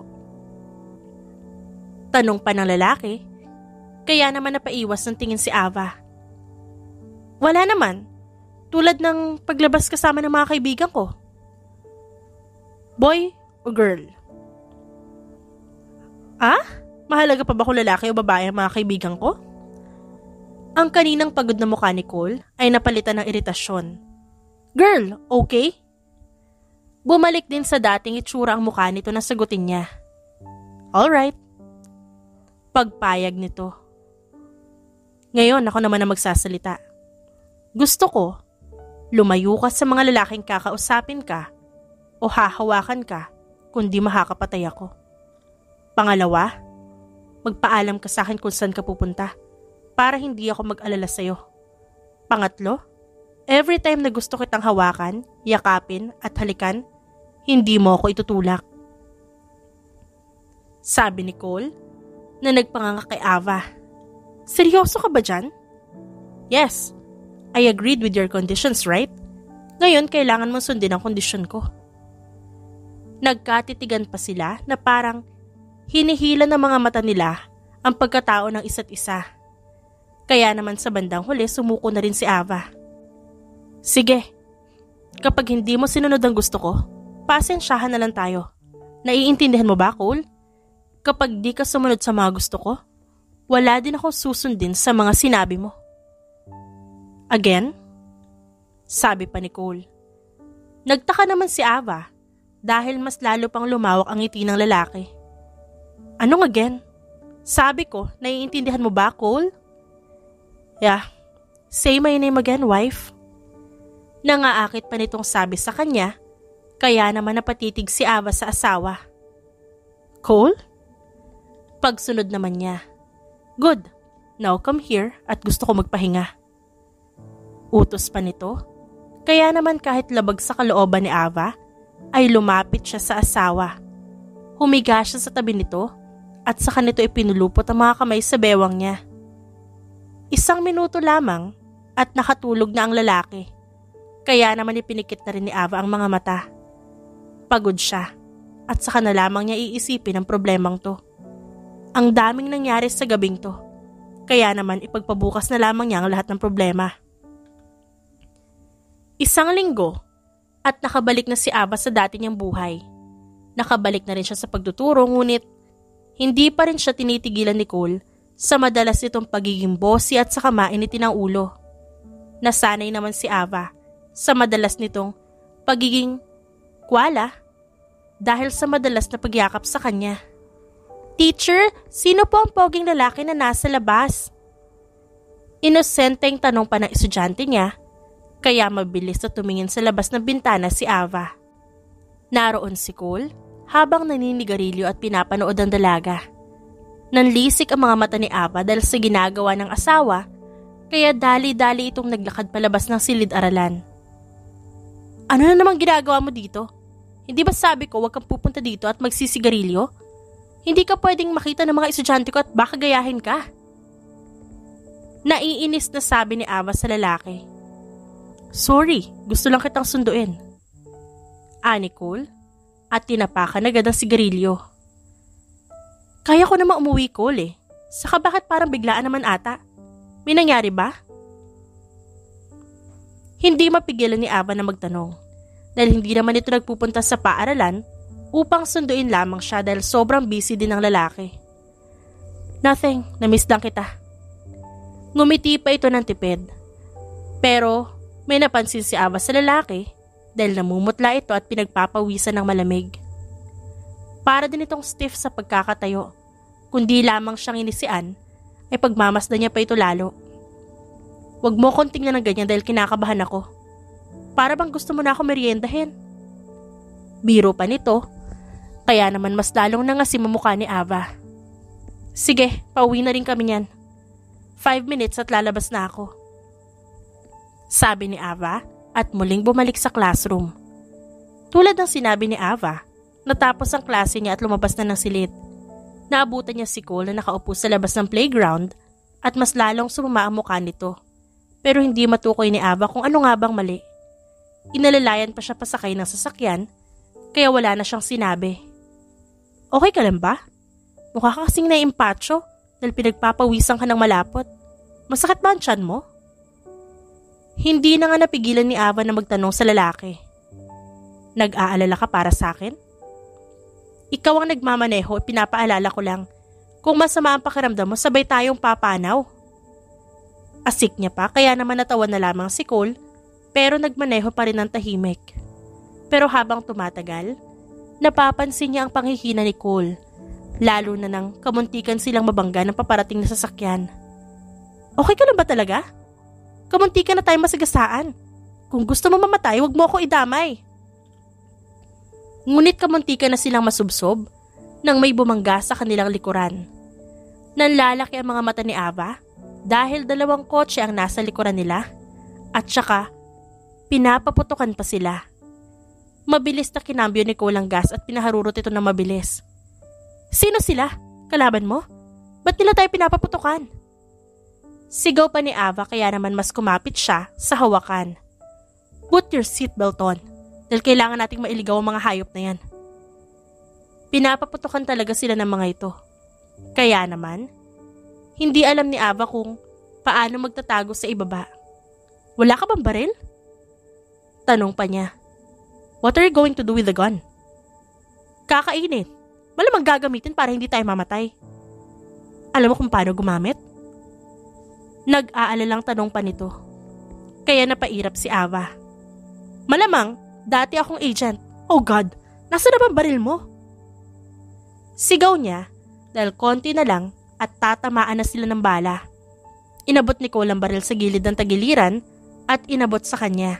Tanong pa ng lalaki, kaya naman napaiwas ng tingin si Ava. Wala naman, tulad ng paglabas kasama ng mga kaibigan ko. Boy o girl? Ah? Mahalaga pa ba kung lalaki o babae ang mga kaibigan ko? Ang kaninang pagod na mukha ni Cole ay napalitan ng iritasyon. Girl, okay? Bumalik din sa dating itsura ang mukha nito na sagutin niya. Alright. Pagpayag nito. Ngayon ako naman ang magsasalita. Gusto ko, lumayo ka sa mga lalaking kakausapin ka o hahawakan ka kundi makakapatay ako. Pangalawa, magpaalam ka sa akin kung saan ka pupunta para hindi ako mag-alala sa'yo. Pangatlo, every time na gusto kitang hawakan, yakapin at halikan, hindi mo ako itutulak. Sabi ni Cole na nagpanganga kay Ava. Seryoso ka ba dyan? Yes, I agreed with your conditions, right? Ngayon, kailangan mong sundin ang kondisyon ko. Nagkatitigan pa sila na parang hinihila ng mga mata nila ang pagkatao ng isa't isa. Kaya naman sa bandang huli, sumuko na rin si Ava. Sige, kapag hindi mo sinunod ang gusto ko, pasensyahan na lang tayo. Naiintindihan mo ba, Cole? Kapag di ka sumunod sa mga gusto ko, wala din ako susundin sa mga sinabi mo. Again? Sabi pa ni Cole. Nagtaka naman si Ava dahil mas lalo pang lumawak ang ngiti ng lalaki. Anong again? Sabi ko, naiintindihan mo ba, Cole? Yeah, say my name again, wife. Nangaakit pa nitong sabi sa kanya, kaya naman napatitig si Ava sa asawa. Cole? Pagsunod naman niya. Good, now come here at gusto ko magpahinga. Utos pa nito, kaya naman kahit labag sa kalooban ni Ava, ay lumapit siya sa asawa. Humiga siya sa tabi nito at saka nito ipinulupot ang mga kamay sa bewang niya. 1 minuto lamang at nakatulog na ang lalaki. Kaya naman ipinikit na rin ni Ava ang mga mata. Pagod siya at saka na lamang niya iisipin ang problemang to. Ang daming nangyari sa gabing to. Kaya naman ipagpabukas na lamang niya ang lahat ng problema. 1 linggo at nakabalik na si Ava sa dati niyang buhay. Nakabalik na rin siya sa pagtuturo ngunit hindi pa rin siya tinitigilan ni Cole sa madalas nitong pagiging bossy at saka mainitin ang ulo. Nasanay naman si Ava sa madalas nitong pagiging kwala dahil sa madalas na pagyakap sa kanya. Teacher, sino po ang poging lalaki na nasa labas? Inosenteng tanong pa ng estudyante niya, kaya mabilis na tumingin sa labas ng bintana si Ava. Naroon si Cole habang naninigarilyo at pinapanood ang dalaga. Nanlisik ang mga mata ni Ava dahil sa ginagawa ng asawa, kaya dali-dali itong naglakad palabas ng silid-aralan. Ano na namang ginagawa mo dito? Hindi ba sabi ko huwag kang pupunta dito at magsisigarilyo? Hindi ka pwedeng makita ng mga estudyante ko at baka gayahin ka. Naiinis na sabi ni Ava sa lalaki. Sorry, gusto lang kitang sunduin. Ani Cole at tinapakan agad ang sigarilyo. Kaya ko naman umuwi, Cole eh. Saka bakit parang biglaan naman ata? May nangyari ba? Hindi mapigilan ni Ava na magtanong dahil hindi naman ito nagpupunta sa paaralan upang sunduin lamang siya dahil sobrang busy din ng lalaki. Nothing, namiss lang kita. Ngumiti pa ito ng tipid. Pero may napansin si Ava sa lalaki dahil namumutla ito at pinagpapawisan ng malamig. Para din itong stiff sa pagkakatayo, kundi lamang siyang inisian ay pagmamasdan niya pa ito lalo. Huwag mo kong tingnan ng ganyan dahil kinakabahan ako. Para bang gusto mo na ako meriendahin? Biro pa nito, kaya naman mas lalong nangasim ang mukha ni Ava. Sige, pauwi na rin kami niyan. 5 minutes at lalabas na ako. Sabi ni Ava at muling bumalik sa classroom. Tulad ng sinabi ni Ava, natapos ang klase niya at lumabas na ng silid. Naabutan niya si Cole na nakaupo sa labas ng playground at mas lalong sumama ang mukha nito. Pero hindi matukoy ni Ava kung ano nga bang mali. Inalalayan pa siya pasakay ng sasakyan, kaya wala na siyang sinabi. Okay ka lang ba? Mukha ka kasing naimpacho dahil pinagpapawisan ka ng malapot. Masakit ba ang tiyan mo? Hindi na nga napigilan ni Ava na magtanong sa lalaki. Nag-aalala ka para sa akin? Ikaw ang nagmamaneho at pinapaalala ko lang. Kung masama ang pakiramdam mo, sabay tayong papanaw. Asik niya pa kaya naman natawa na lamang si Cole pero nagmaneho pa rin ng tahimik. Pero habang tumatagal, napapansin niya ang panghihina ni Cole, lalo na nang kamuntikan silang mabangga ng paparating na sasakyan. Okay ka lang ba talaga? Kamuntikan na tayo masagasaan. Kung gusto mo mamatay, huwag mo ako idamay. Ngunit kamuntikan na silang masubsob nang may bumangga sa kanilang likuran. Nanlalaki ang mga mata ni Ava dahil 2 kotse ang nasa likuran nila at saka pinapaputukan pa sila. Mabilis na kinambyo ni Cole ang gas at pinaharurot ito ng mabilis. Sino sila? Kalaban mo? Ba't nila tayo pinapaputukan? Sigaw pa ni Ava kaya naman mas kumapit siya sa hawakan. Put your seatbelt on dahil kailangan nating mailigaw ang mga hayop na yan. Pinapaputukan talaga sila ng mga ito. Kaya naman, hindi alam ni Ava kung paano magtatago sa ibaba. Wala ka bang baril? Tanong pa niya. What are you going to do with the gun? Kakainin. Malamang gagamitin para hindi tayo mamatay. Alam mo kung paano gumamit? Nag-aalalang tanong pa nito. Kaya napairap si Ava. Malamang, dati akong agent. Oh God, nasa na bang baril mo? Sigaw niya dahil konti na lang at tatamaan na sila ng bala. Inabot ni Cole ang baril sa gilid ng tagiliran at inabot sa kanya.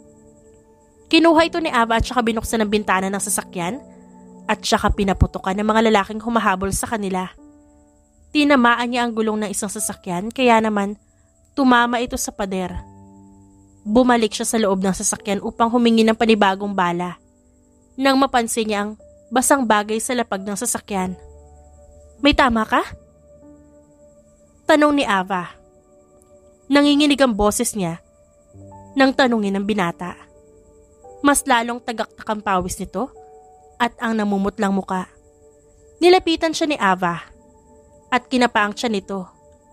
Kinuha ito ni Ava at saka binuksan ang bintana ng sasakyan at saka pinaputukan ng mga lalaking humahabol sa kanila. Tinamaan niya ang gulong ng isang sasakyan kaya naman tumama ito sa pader. Bumalik siya sa loob ng sasakyan upang humingi ng panibagong bala. Nang mapansin niya ang basang bagay sa lapag ng sasakyan. May tama ka? Tanong ni Ava. Nanginginig ang boses niya nang tanungin ng binata. Mas lalong tagaktak ang pawis nito at ang namumutlang muka. Nilapitan siya ni Ava at kinapaang siya nito.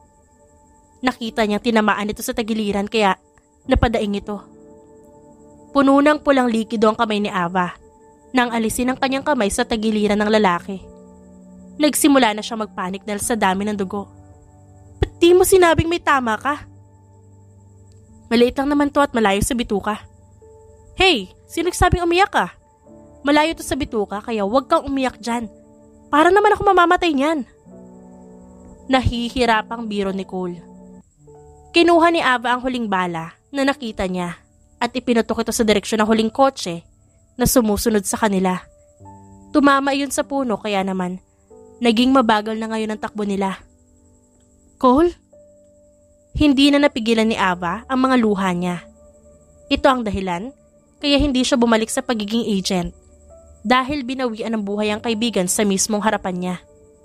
Nakita niyang tinamaan ito sa tagiliran kaya napadaing ito. Puno ng pulang likido ang kamay ni Ava nang alisin ang kanyang kamay sa tagiliran ng lalaki. Nagsimula na siya magpanik dahil sa dami ng dugo. Ba't di mo sinabing may tama ka? Maliit lang naman to at malayo sa bituka. Hey, sino nagsabing umiyak ka? Malayo to sa bituka kaya huwag kang umiyak dyan. Para naman ako mamamatay niyan. Nahihirapang biro ni Cole. Kinuha ni Ava ang huling bala na nakita niya at ipinutok ito sa direksyon ng huling kotse na sumusunod sa kanila. Tumama iyon sa puno kaya naman naging mabagal na ngayon ang takbo nila. Cole? Hindi na napigilan ni Ava ang mga luha niya. Ito ang dahilan kaya hindi siya bumalik sa pagiging agent dahil binawian ng buhay ang kaibigan sa mismong harapan niya.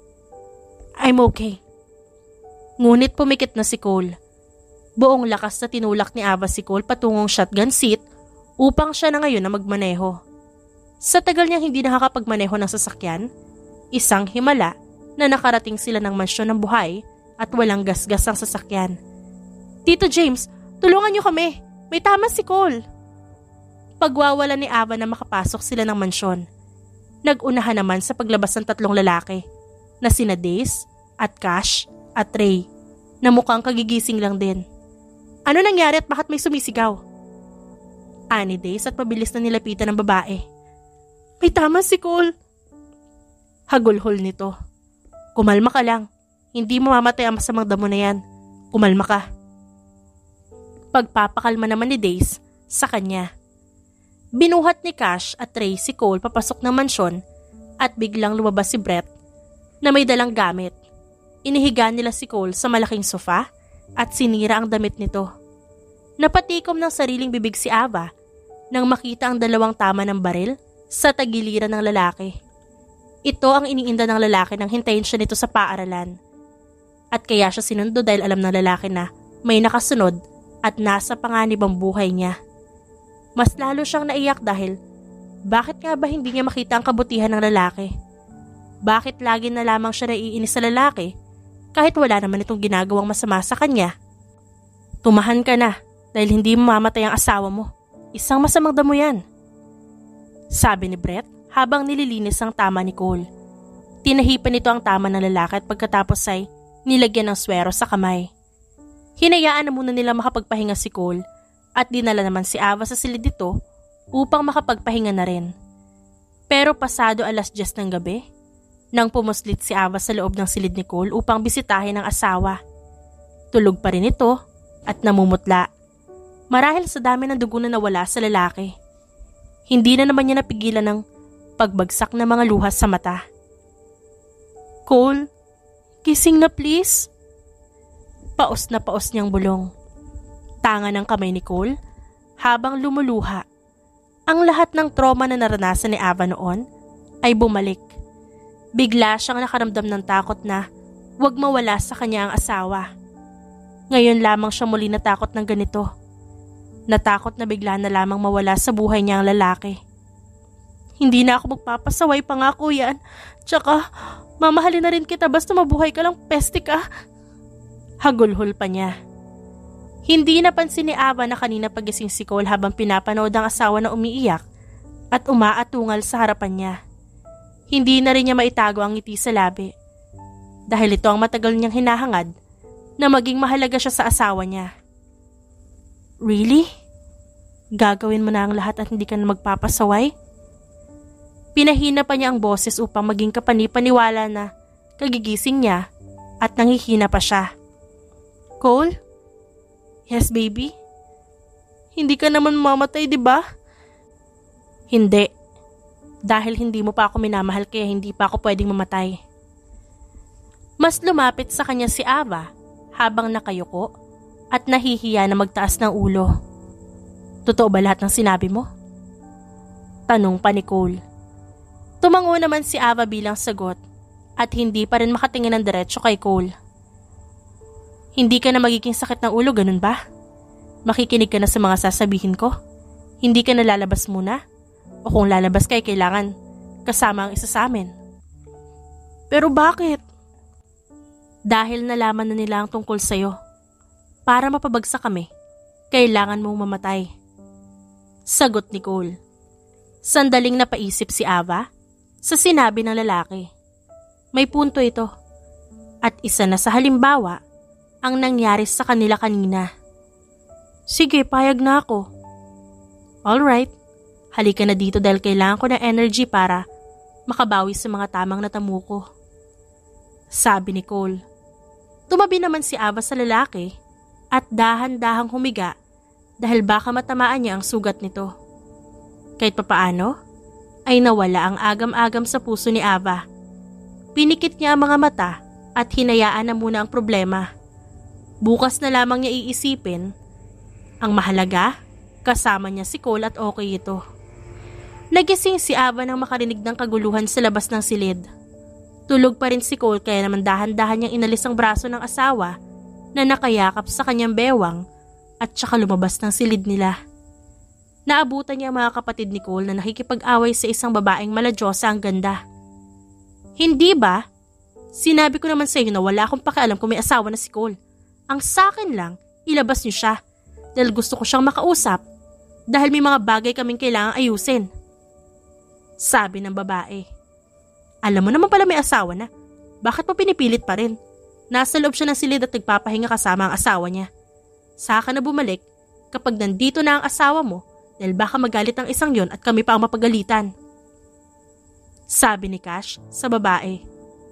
I'm okay. Ngunit pumikit na si Cole. Buong lakas na tinulak ni Ava si Cole patungong shotgun seat upang siya na ngayon na magmaneho. Sa tagal niyang hindi nakakapagmaneho ng sasakyan, isang himala na nakarating sila ng mansyon ng buhay at walang gasgas ang sasakyan. Tito James, tulungan niyo kami. May tama si Cole. Pagwawala ni Ava na makapasok sila ng mansyon. Nag-unahan naman sa paglabas ng tatlong lalaki na sina Dace at Cash at Ray na mukhang kagigising lang din. Ano nangyari at bakit may sumisigaw? Ani Dace at mabilis na nilapitan ng babae. May tama si Cole. Hagulhol nito. Kumalma ka lang. Hindi mamamatay ang masamang damo na yan. Kumalma ka. Pagpapakalma naman ni Dace sa kanya. Binuhat ni Cash at Ray si Cole papasok ng mansyon at biglang lumabas si Brett na may dalang gamit. Inihiga nila si Cole sa malaking sofa at sinira ang damit nito. Napatikom ng sariling bibig si Ava nang makita ang dalawang tama ng baril sa tagiliran ng lalaki. Ito ang iniinda ng lalaki nang hintayin siya nito sa paaralan. At kaya siya sinundo dahil alam ng lalaki na may nakasunod at nasa panganib ang buhay niya. Mas lalo siyang naiyak dahil bakit nga ba hindi niya makita ang kabutihan ng lalaki? Bakit lagi na lamang siya naiinis sa lalaki kahit wala naman itong ginagawang masama sa kanya? Tumahan ka na dahil hindi mamamatay ang asawa mo. Isang masamang damo yan. Sabi ni Brett habang nililinis ang tama ni Cole. Tinahipan nito ang tama ng lalaki at pagkatapos ay nilagyan ng swero sa kamay. Hinayaan na muna nila makapagpahinga si Cole at dinala naman si Ava sa silid nito upang makapagpahinga na rin. Pero pasado 10:00 ng gabi, nang pumuslit si Ava sa loob ng silid ni Cole upang bisitahin ang asawa. Tulog pa rin ito at namumutla. Marahil sa dami ng dugo na nawala sa lalaki. Hindi na naman niya napigilan ng pagbagsak ng mga luha sa mata. Cole, gising na please. Paos na paos niyang bulong. Tanga ng kamay ni Cole habang lumuluha. Ang lahat ng trauma na naranasan ni Ava noon ay bumalik. Bigla siyang nakaramdam ng takot na huwag mawala sa kanya ang asawa. Ngayon lamang siya muli natakot ng ganito. Natakot na bigla na lamang mawala sa buhay niya ang lalaki. Hindi na ako magpapasaway, pangako yan. Tsaka, mamahalin na rin kita basta mabuhay ka lang, peste ka. Hagulhol pa niya. Hindi napansin ni Ava na kanina pagising si Cole habang pinapanood ang asawa na umiiyak at umaatungal sa harapan niya. Hindi na rin niya maitago ang ngiti sa labi dahil ito ang matagal niyang hinahangad na maging mahalaga siya sa asawa niya. Really? Gagawin mo na ang lahat at hindi ka na magpapasaway? Pinahina pa niya ang boses upang maging kapanipaniwala na kagigising niya at nanghihina pa siya. Cole? Yes, baby? Hindi ka naman mamatay, di ba? Hindi. Dahil hindi mo pa ako minamahal kaya hindi pa ako pwedeng mamatay. Mas lumapit sa kanya si Ava habang nakayuko at nahihiya na magtaas ng ulo. Totoo ba lahat ng sinabi mo? Tanong pa ni Cole. Tumango naman si Ava bilang sagot at hindi pa rin makatingin ng diretso kay Cole. Hindi ka na magiging sakit ng ulo, ganun ba? Makikinig ka na sa mga sasabihin ko? Hindi ka na lalabas muna? O kung lalabas ka ay kailangan kasama ang isa sa amin. Pero bakit? Dahil nalaman na nila ang tungkol sa'yo. Para mapabagsak kami, kailangan mong mamatay. Sagot ni Cole. Sandaling napaisip si Ava sa sinabi ng lalaki. May punto ito. At isa na sa halimbawa ang nangyari sa kanila kanina. Sige, payag na ako. Alright, halika na dito dahil kailangan ko ng energy para makabawi sa mga tamang natamo ko. Sabi ni Cole. Tumabi naman si Ava sa lalaki at dahan-dahang humiga dahil baka matamaan niya ang sugat nito. Kahit papaano, ay nawala ang agam-agam sa puso ni Ava. Pinikit niya ang mga mata at hinayaan na muna ang problema. Bukas na lamang niya iisipin. Ang mahalaga, kasama niya si Cole at okay ito. Nagising si Ava nang makarinig ng kaguluhan sa labas ng silid. Tulog pa rin si Cole kaya naman dahan-dahan niyang inalis ang braso ng asawa na nakayakap sa kanyang bewang at saka lumabas ng silid nila. Naabutan niya ang mga kapatid ni Cole na nakikipag-away sa isang babaeng maladyosa ang ganda. Hindi ba? Sinabi ko naman sa iyo na wala akong pakialam kung may asawa na si Cole. Ang sakin lang, ilabas niyo siya dahil gusto ko siyang makausap dahil may mga bagay kaming kailangang ayusin. Sabi ng babae. Alam mo naman pala may asawa na. Bakit mo pinipilit pa rin? Nasa loob siya ng silid at nagpapahinga kasama ang asawa niya. Saka na bumalik kapag nandito na ang asawa mo dahil baka magalit ang isang yon at kami pa ang mapagalitan. Sabi ni Cash sa babae.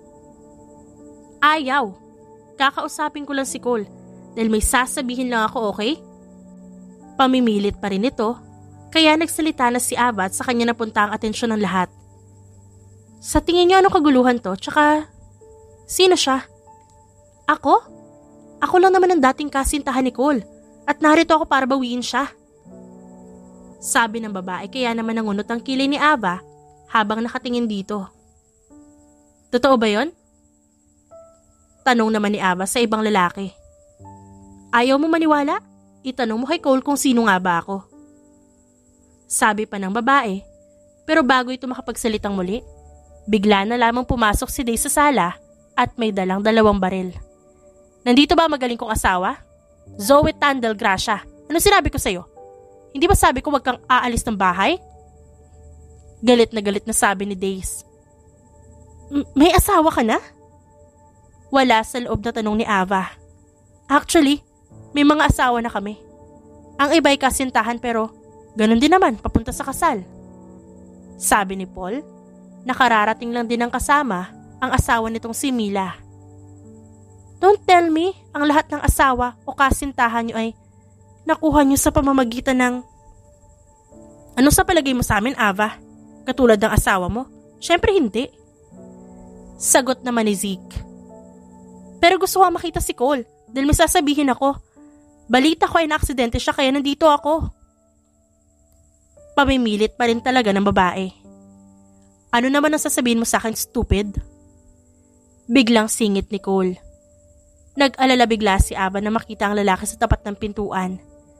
Ayaw. Kakausapin ko lang si Cole dahil may sasabihin lang ako, okay? Pamimilit pa rin ito, kaya nagsalita na si Ava at sa kanya napunta ang atensyon ng lahat. Sa tingin niyo anong kaguluhan to? Tsaka, sino siya? Ako? Ako lang naman ang dating kasintahan ni Cole at narito ako para bawiin siya. Sabi ng babae kaya naman nangunot ang kilay ni Ava habang nakatingin dito. Totoo ba yon? Tanong naman ni Ava sa ibang lalaki. Ayaw mo maniwala? Itanong mo kay Cole kung sino nga ba ako. Sabi pa ng babae, pero bago ito makapagsalitang muli, bigla na lamang pumasok si Day sa sala at may dalang 2 baril. Nandito ba magaling kong asawa? Zoe Tandel Gracia. Ano sinabi ko sa'yo? Hindi ba sabi ko wag kang aalis ng bahay? Galit na sabi ni Days. May asawa ka na? Wala sa loob na tanong ni Ava. Actually, may mga asawa na kami. Ang iba ay kasintahan pero ganun din naman papunta sa kasal. Sabi ni Paul, nakararating lang din ng kasama ang asawa nitong si Mila. Don't tell me ang lahat ng asawa o kasintahan niyo ay nakuha niyo sa pamamagitan ng... Ano sa palagay mo sa amin, Ava? Katulad ng asawa mo? Syempre hindi. Sagot naman ni Zeke. Pero gusto ko makita si Cole dahil may sasabihin ako. Balita ko ay naaksidente siya kaya nandito ako. Pamimilit pa rin talaga ng babae. Ano naman ang sasabihin mo sa akin, stupid? Biglang singit ni Cole. Nag-alala bigla si Ava na makita ang lalaki sa tapat ng pintuan.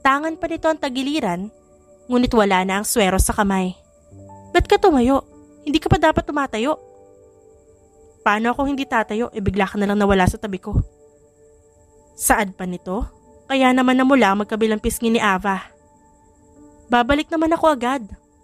Binatangan pa nito ang tagiliran, ngunit wala na ang swero sa kamay. Ba't ka tumayo? Hindi ka pa dapat tumatayo. Paano ako hindi tatayo? Bigla ka na lang nawala sa tabi ko. Saad pa nito? Kaya naman namula ang magkabilang pisngi ni Ava. Babalik naman ako agad.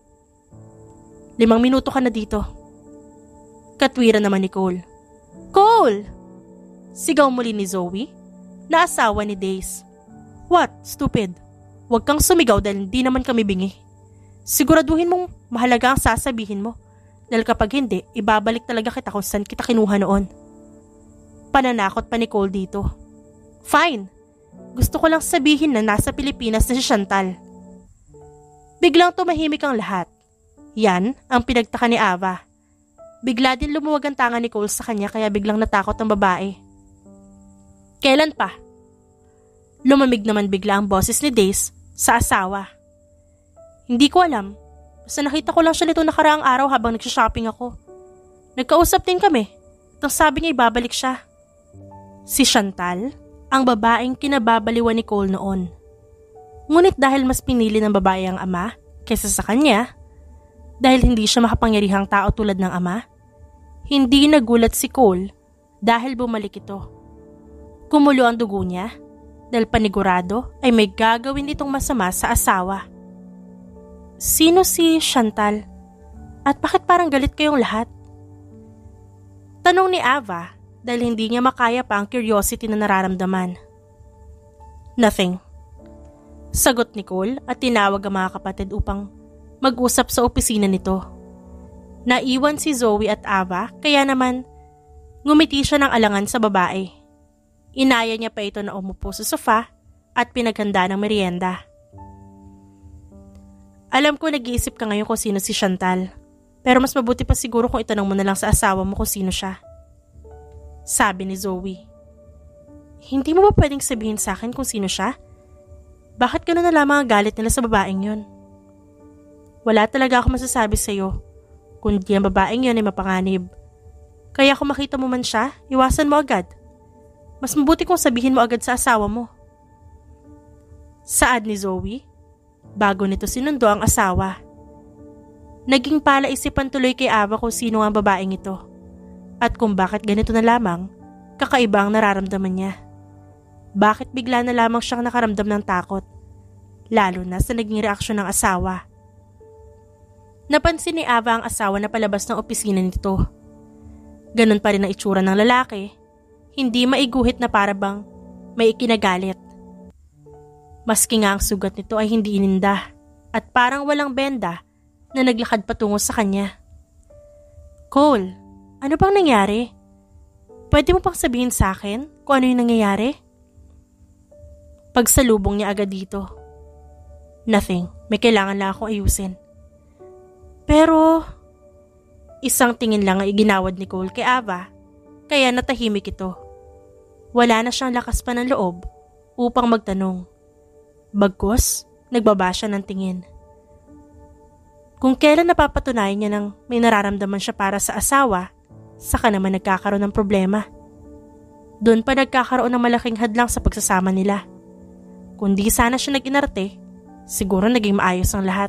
5 minuto ka na dito. Katwiran naman ni Cole. Cole! Sigaw muli ni Zoe, na asawa ni Days. What? Stupid. Huwag kang sumigaw dahil hindi naman kami bingi. Siguraduhin mong mahalaga ang sasabihin mo. Dahil kapag hindi, ibabalik talaga kita kung saan kita kinuha noon. Pananakot pa ni Cole dito. Fine. Gusto ko lang sabihin na nasa Pilipinas na si Chantal. Biglang tumahimik ang lahat. Yan ang pinagtaka ni Ava. Bigla din lumuwag ang tanga ni Cole sa kanya kaya biglang natakot ang babae. Kailan pa? Lumamig naman bigla ang boses ni Days sa asawa. Hindi ko alam. Basta nakita ko lang siya nito nakaraang araw habang nagsha-shopping ako. Nagkausap din kami. At ang sabi niya ibabalik siya. Si Chantal, ang babaeng kinababaliwan ni Cole noon. Ngunit dahil mas pinili ng babae ang ama kaysa sa kanya, dahil hindi siya makapangyarihang tao tulad ng ama, hindi nagulat si Cole dahil bumalik ito. Kumulo ang dugo niya dahil panigurado ay may gagawin itong masama sa asawa. Sino si Chantal? At bakit parang galit kayong lahat? Tanong ni Ava dahil hindi niya makaya pa ang curiosity na nararamdaman. Nothing. Sagot ni Cole at tinawag ang mga kapatid upang mag-usap sa opisina nito. Naiwan si Zoe at Ava kaya naman ngumiti siya ng alangan sa babae. Inaya niya pa ito na umupo sa sofa at pinaghanda ng merienda. Alam ko nag-iisip ka ngayon kung sino si Chantal, pero mas mabuti pa siguro kung itanong mo na lang sa asawa mo kung sino siya. Sabi ni Zoe. Hindi mo ba pwedeng sabihin sa akin kung sino siya? Bakit gano'n na lamang ang galit nila sa babaeng yun? Wala talaga ako masasabi sa'yo, kundi ang babaeng yun ay mapanganib. Kaya kung makita mo man siya, iwasan mo agad. Mas mabuti kung sabihin mo agad sa asawa mo. Saad ni Zoe, bago nito sinundo ang asawa. Naging palaisipan tuloy kay Ava kung sino ang babaeng ito at kung bakit ganito na lamang kakaiba ang nararamdaman niya. Bakit bigla na lamang siyang nakaramdam ng takot, lalo na sa naging reaksyon ng asawa. Napansin ni Ava ang asawa na palabas ng opisina nito. Ganun pa rin ang itsura ng lalaki, hindi maiguhit na para bang may ikinagalit. Maski nga ang sugat nito ay hindi ininda at parang walang benda na naglakad patungo sa kanya. Cole, ano bang nangyari? Pwede mo pang sabihin sa akin kung ano yung nangyayari? Pagsalubong niya agad dito. Nothing, may kailangan lang akong ayusin. Pero, isang tingin lang ang iginawad ni Cole kay Ava, kaya natahimik ito. Wala na siyang lakas pa ng loob upang magtanong. Bagkus, nagbaba siya ng tingin. Kung kailan napapatunayan niya nang may nararamdaman siya para sa asawa, saka naman nagkakaroon ng problema. Doon pa nagkakaroon ng malaking hadlang sa pagsasama nila. Kung di sana siya nag-inarte, siguro naging maayos ang lahat.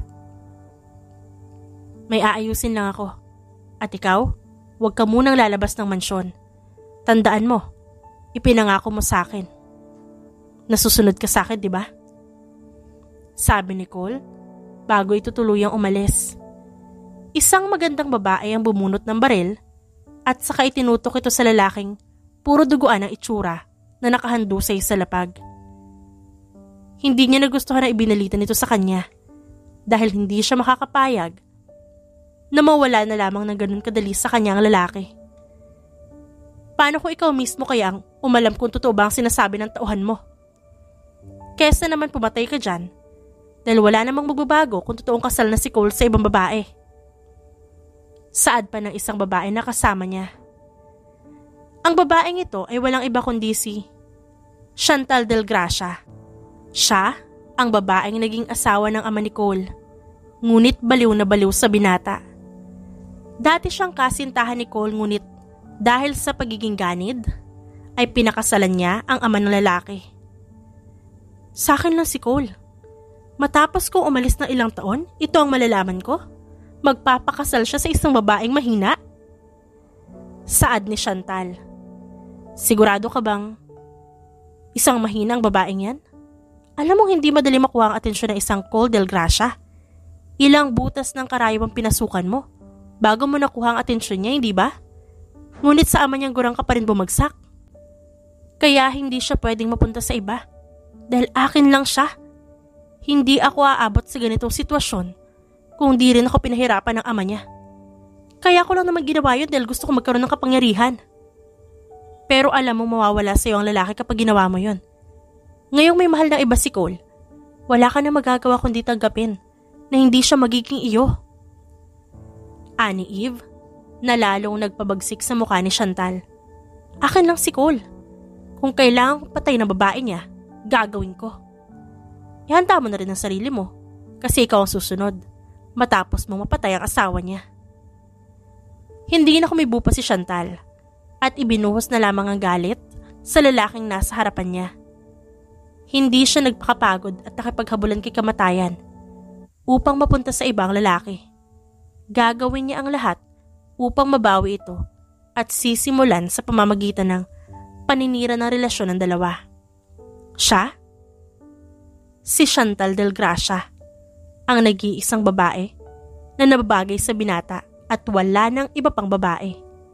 May aayusin lang ako. At ikaw, huwag ka munang lalabas ng mansyon. Tandaan mo, ipinangako mo sa akin. Nasusunod ka sa akin, di ba? Sabi ni Cole, bago ito tuluyang umalis. Isang magandang babae ang bumunot ng baril at saka itinutok ito sa lalaking puro duguan ang itsura na nakahandusay sa lapag. Hindi niya nagustuhan na ibinalita nito sa kanya dahil hindi siya makakapayag na mawala na lamang ng ganun kadali sa kanyang lalaki. Paano kung ikaw mismo kaya ang umalam kung totoo ba ang sinasabi ng tauhan mo? Kesa naman pumatay ka dyan dahil wala namang magbabago kung totoong kasal na si Cole sa ibang babae. Saad pa ng isang babae na kasama niya. Ang babaeng ito ay walang iba kundi si Chantal Del Gracia. Siya ang babaeng naging asawa ng ama ni Cole, ngunit baliw na baliw sa binata. Dati siyang kasintahan ni Cole ngunit dahil sa pagiging ganid, ay pinakasalan niya ang ama ng lalaki. Sa akin lang si Cole. Matapos kong umalis ng ilang taon, ito ang malalaman ko? Magpapakasal siya sa isang babaeng mahina? Saad ni Chantal. Sigurado ka bang isang mahinang babaeng yan? Alam mong hindi madali makuha ang atensyon ng isang Cole Del Gracia. Ilang butas ng karayom ang pinasukan mo bago mo nakuha ang atensyon niya, hindi ba? Ngunit sa ama niyang gurang ka pa rin bumagsak. Kaya hindi siya pwedeng mapunta sa iba. Dahil akin lang siya. Hindi ako aabot sa ganitong sitwasyon kung di rin ako pinahirapan ng ama niya. Kaya ko lang naman ginawa yun dahil gusto ko magkaroon ng kapangyarihan. Pero alam mo mawawala sa iyo ang lalaki kapag ginawa mo yun. Ngayong may mahal ng iba si Cole, wala ka na magagawa kundi tanggapin na hindi siya magiging iyo. Ani Eve, na lalong nagpabagsik sa mukha ni Chantal. Akin lang si Cole. Kung kailangan kong patay ng babae niya, gagawin ko. Ihanda mo na rin ang sarili mo kasi ikaw ang susunod matapos mo mapatay ang asawa niya. Hindi na kumibo pa si Chantal at ibinuhos na lamang ang galit sa lalaking nasa harapan niya. Hindi siya nagpakapagod at nakipaghabulan kay kamatayan upang mapunta sa ibang lalaki. Gagawin niya ang lahat upang mabawi ito at sisimulan sa pamamagitan ng paninira ng relasyon ng dalawa. Siya? Si Chantal Del Gracia, ang nag-iisang babae na nababagay sa binata at wala ng iba pang babae.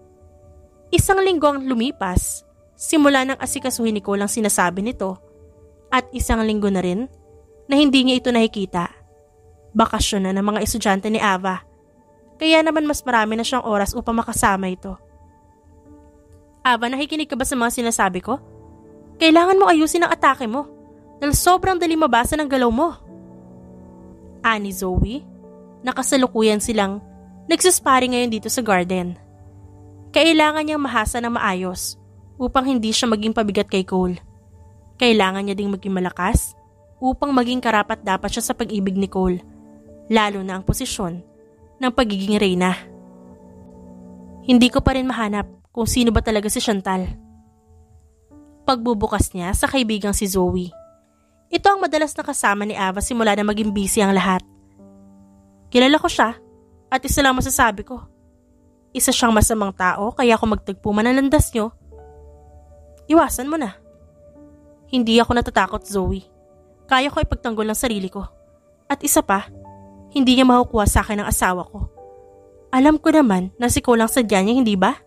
Isang linggo ang lumipas, simula nang asikasuhin ni Cole ang sinasabi nito at isang linggo na rin na hindi niya ito nakikita. Bakasyon na ng mga estudyante ni Ava, kaya naman mas marami na siyang oras upang makasama ito. Ava, nakikinig ka ba sa mga sinasabi ko? Kailangan mo ayusin ang atake mo. Dahil sobrang dali mabasa ng galaw mo. Ani Zoe, nakasalukuyan silang nagsasparring ngayon dito sa garden. Kailangan niyang mahasa ng maayos upang hindi siya maging pabigat kay Cole. Kailangan niya ding maging malakas upang maging karapat-dapat siya sa pag-ibig ni Cole, lalo na ang posisyon ng pagiging reyna. Hindi ko pa rin mahanap kung sino ba talaga si Chantal. Pagbubukas niya sa kaibigang si Zoe. Ito ang madalas na kasama ni Ava simula na maging busy ang lahat. Kilala ko siya at isa lang masasabi ko. Isa siyang masamang tao kaya kung magtagpo man ang landas niyo, iwasan mo na. Hindi ako natatakot, Zoe. Kaya ko ipagtanggol ang sarili ko. At isa pa, hindi niya makukuha sa akin ang asawa ko. Alam ko naman na si Cole ang sadya niya, hindi ba?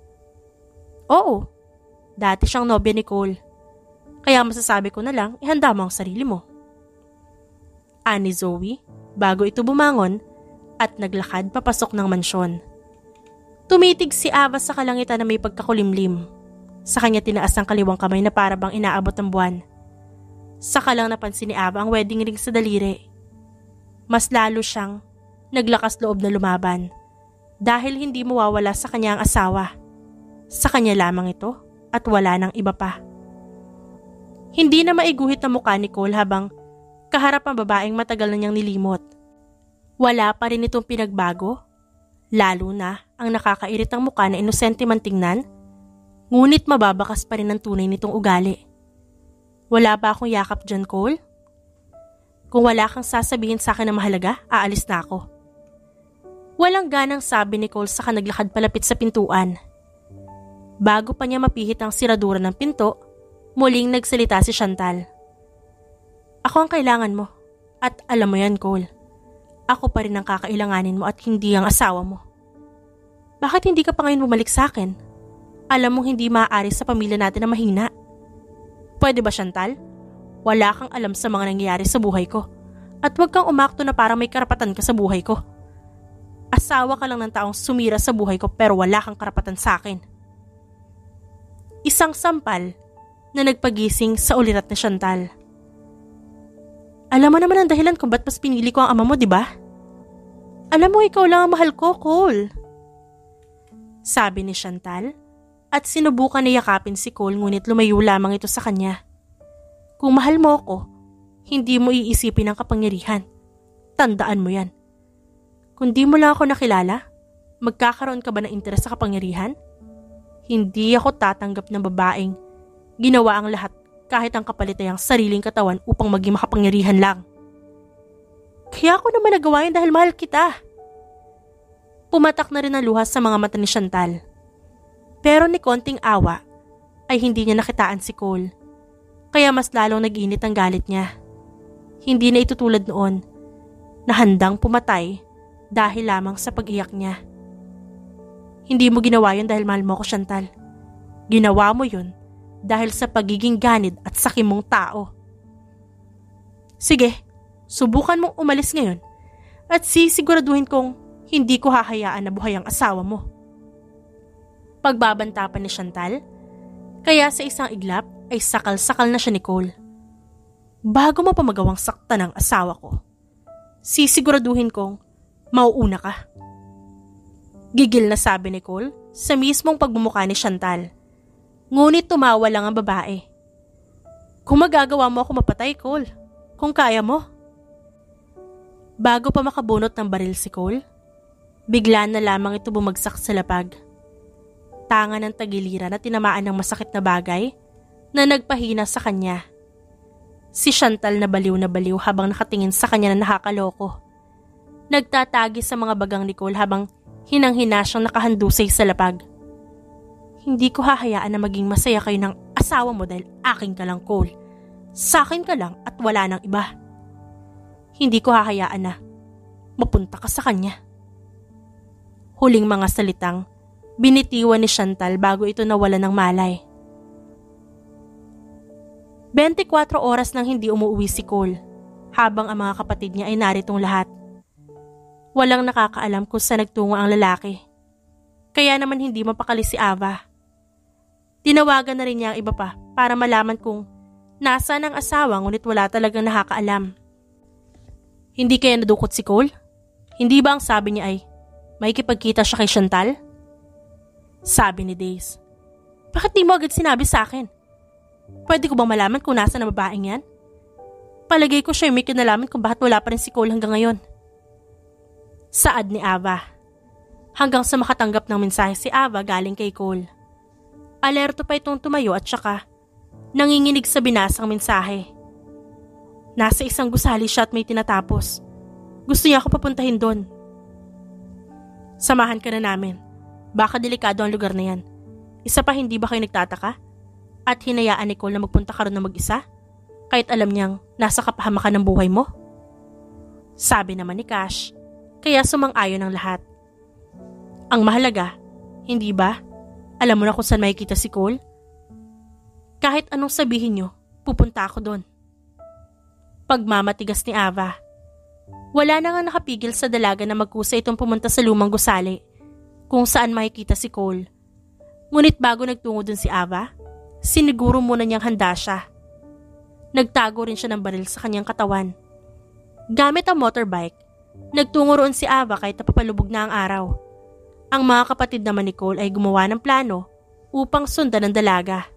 Oo, dati siyang nobya ni Cole. Kaya masasabi ko na lang, ihanda mo ang sarili mo. Ani Zoe, bago ito bumangon at naglakad papasok ng mansyon. Tumitig si Ava sa kalangitan na may pagkakulimlim. Sa kanya tinaas ang kaliwang kamay na para bang inaabot ng buwan. Saka lang napansin ni Ava ang wedding ring sa daliri. Mas lalo siyang naglakas loob na lumaban dahil hindi mawawala sa kanya ang asawa. Sa kanya lamang ito at wala nang iba pa. Hindi na maiguhit ang mukha ni Cole habang kaharap ang babaeng matagal na niyang nilimot. Wala pa rin itong pinagbago, lalo na ang nakakairitang mukha na inosente man tingnan, ngunit mababakas pa rin ang tunay nitong ugali. Wala ba akong yakap dyan, Cole? Kung wala kang sasabihin sa akin na mahalaga, aalis na ako. Walang ganang sabi ni Cole saka naglakad palapit sa pintuan. Bago pa niya mapihit ang siradura ng pinto, muling nagsalita si Chantal. Ako ang kailangan mo at alam mo yan, Cole. Ako pa rin ang kakailanganin mo at hindi ang asawa mo. Bakit hindi ka pa ngayon bumalik sa akin? Alam mong hindi maaari sa pamilya natin na mahina. Pwede ba, Chantal? Wala kang alam sa mga nangyayari sa buhay ko at huwag kang umakto na parang may karapatan ka sa buhay ko. Asawa ka lang ng taong sumira sa buhay ko pero wala kang karapatan sa akin. Isang sampal na nagpagising sa ulirat ni Chantal. Alam mo naman ang dahilan kung ba't mas pinili ko ang ama mo, di ba? Alam mo, ikaw lang ang mahal ko, Cole. Sabi ni Chantal at sinubukan na yakapin si Cole ngunit lumayo lamang ito sa kanya. Kung mahal mo ako, hindi mo iisipin ang kapangyarihan. Tandaan mo yan. Kung di mo lang ako nakilala, magkakaroon ka ba ng interes sa kapangyarihan? Hindi ako tatanggap ng babaeng ginawa ang lahat kahit ang kapalit ay ang sariling katawan upang maging makapangyarihan lang. Kaya ako naman nagawa yun dahil mahal kita. Pumatak na rin ang luha sa mga mata ni Chantal. Pero ni konting awa ay hindi niya nakitaan si Cole. Kaya mas lalong nag-init ang galit niya. Hindi na ito tulad noon na handang pumatay dahil lamang sa pag-iyak niya. Hindi mo ginawa yun dahil mahal mo ako, Chantal. Ginawa mo yun dahil sa pagiging ganid at sakim mong tao. Sige, subukan mong umalis ngayon at sisiguraduhin kong hindi ko hahayaan na buhay ang asawa mo. Pagbabanta pa ni Chantal, kaya sa isang iglap ay sakal-sakal na siya ni Cole. Bago mo pa magawang saktan ang asawa ko, sisiguraduhin kong mauuna ka. Gigil na sabi ni Cole sa mismong pagmumukha ni Chantal. Ngunit tumawa lang ang babae. Kung magagawa mo ako mapatay, Cole, kung kaya mo. Bago pa makabunot ng baril si Cole, bigla na lamang ito bumagsak sa lapag. Tanga ng tagiliran at tinamaan ng masakit na bagay na nagpahina sa kanya. Si Chantal na baliw habang nakatingin sa kanya na nakakaloko. Nagtatagi sa mga bagang ni Cole habang hinang-hina siyang nakahandusay sa lapag. Hindi ko hahayaan na maging masaya kayo ng asawa mo dahil akin ka lang, Cole. Sa akin ka lang at wala nang iba. Hindi ko hahayaan na mapunta ka sa kanya. Huling mga salitang binitiwan ni Chantal bago ito nawala ng malay. 24 oras nang hindi umuwi si Cole, habang ang mga kapatid niya ay naritong lahat. Walang nakakaalam kung saan nagtungo ang lalaki. Kaya naman hindi mapakali si Ava. Tinawagan na rin niya ang iba pa para malaman kung nasaan ang asawa ngunit wala talagang nakakaalam. Hindi kaya nadukot si Cole? Hindi ba ang sabi niya ay makikipagkita siya kay Chantal? Sabi ni Days. Bakit di mo agad sinabi sa akin? Pwede ko bang malaman kung nasaan ang babaeng yan? Palagay ko siya may kinalaman kung bakit wala pa rin si Cole hanggang ngayon. Saad ni Ava. Hanggang sa makatanggap ng mensahe si Ava galing kay Cole. Alerto pa itong tumayo at saka nanginginig sa binasang mensahe. Nasa isang gusali siya at may tinatapos. Gusto niya ako papuntahin doon. Samahan ka na namin. Baka delikado ang lugar na yan. Isa pa, hindi ba kayo nagtataka? At hinayaan ni Cole na magpunta ka ron na mag-isa? Kahit alam niyang nasa kapahamakan ng buhay mo? Sabi naman ni Cash, kaya sumang-ayon ang lahat. Ang mahalaga, hindi ba? Alam mo na kung saan makikita si Cole? Kahit anong sabihin niyo, pupunta ako doon. Pagmamatigas ni Ava. Wala na nga nakapigil sa dalaga na magkusa itong pumunta sa lumang gusali kung saan makikita si Cole. Ngunit bago nagtungo dun si Ava, siniguro muna niyang handa siya. Nagtago rin siya ng baril sa kanyang katawan. Gamit ang motorbike, nagtungo roon si Ava kahit napapalubog na ang araw. Ang mga kapatid naman ni Cole ay gumawa ng plano upang sundan ang dalaga.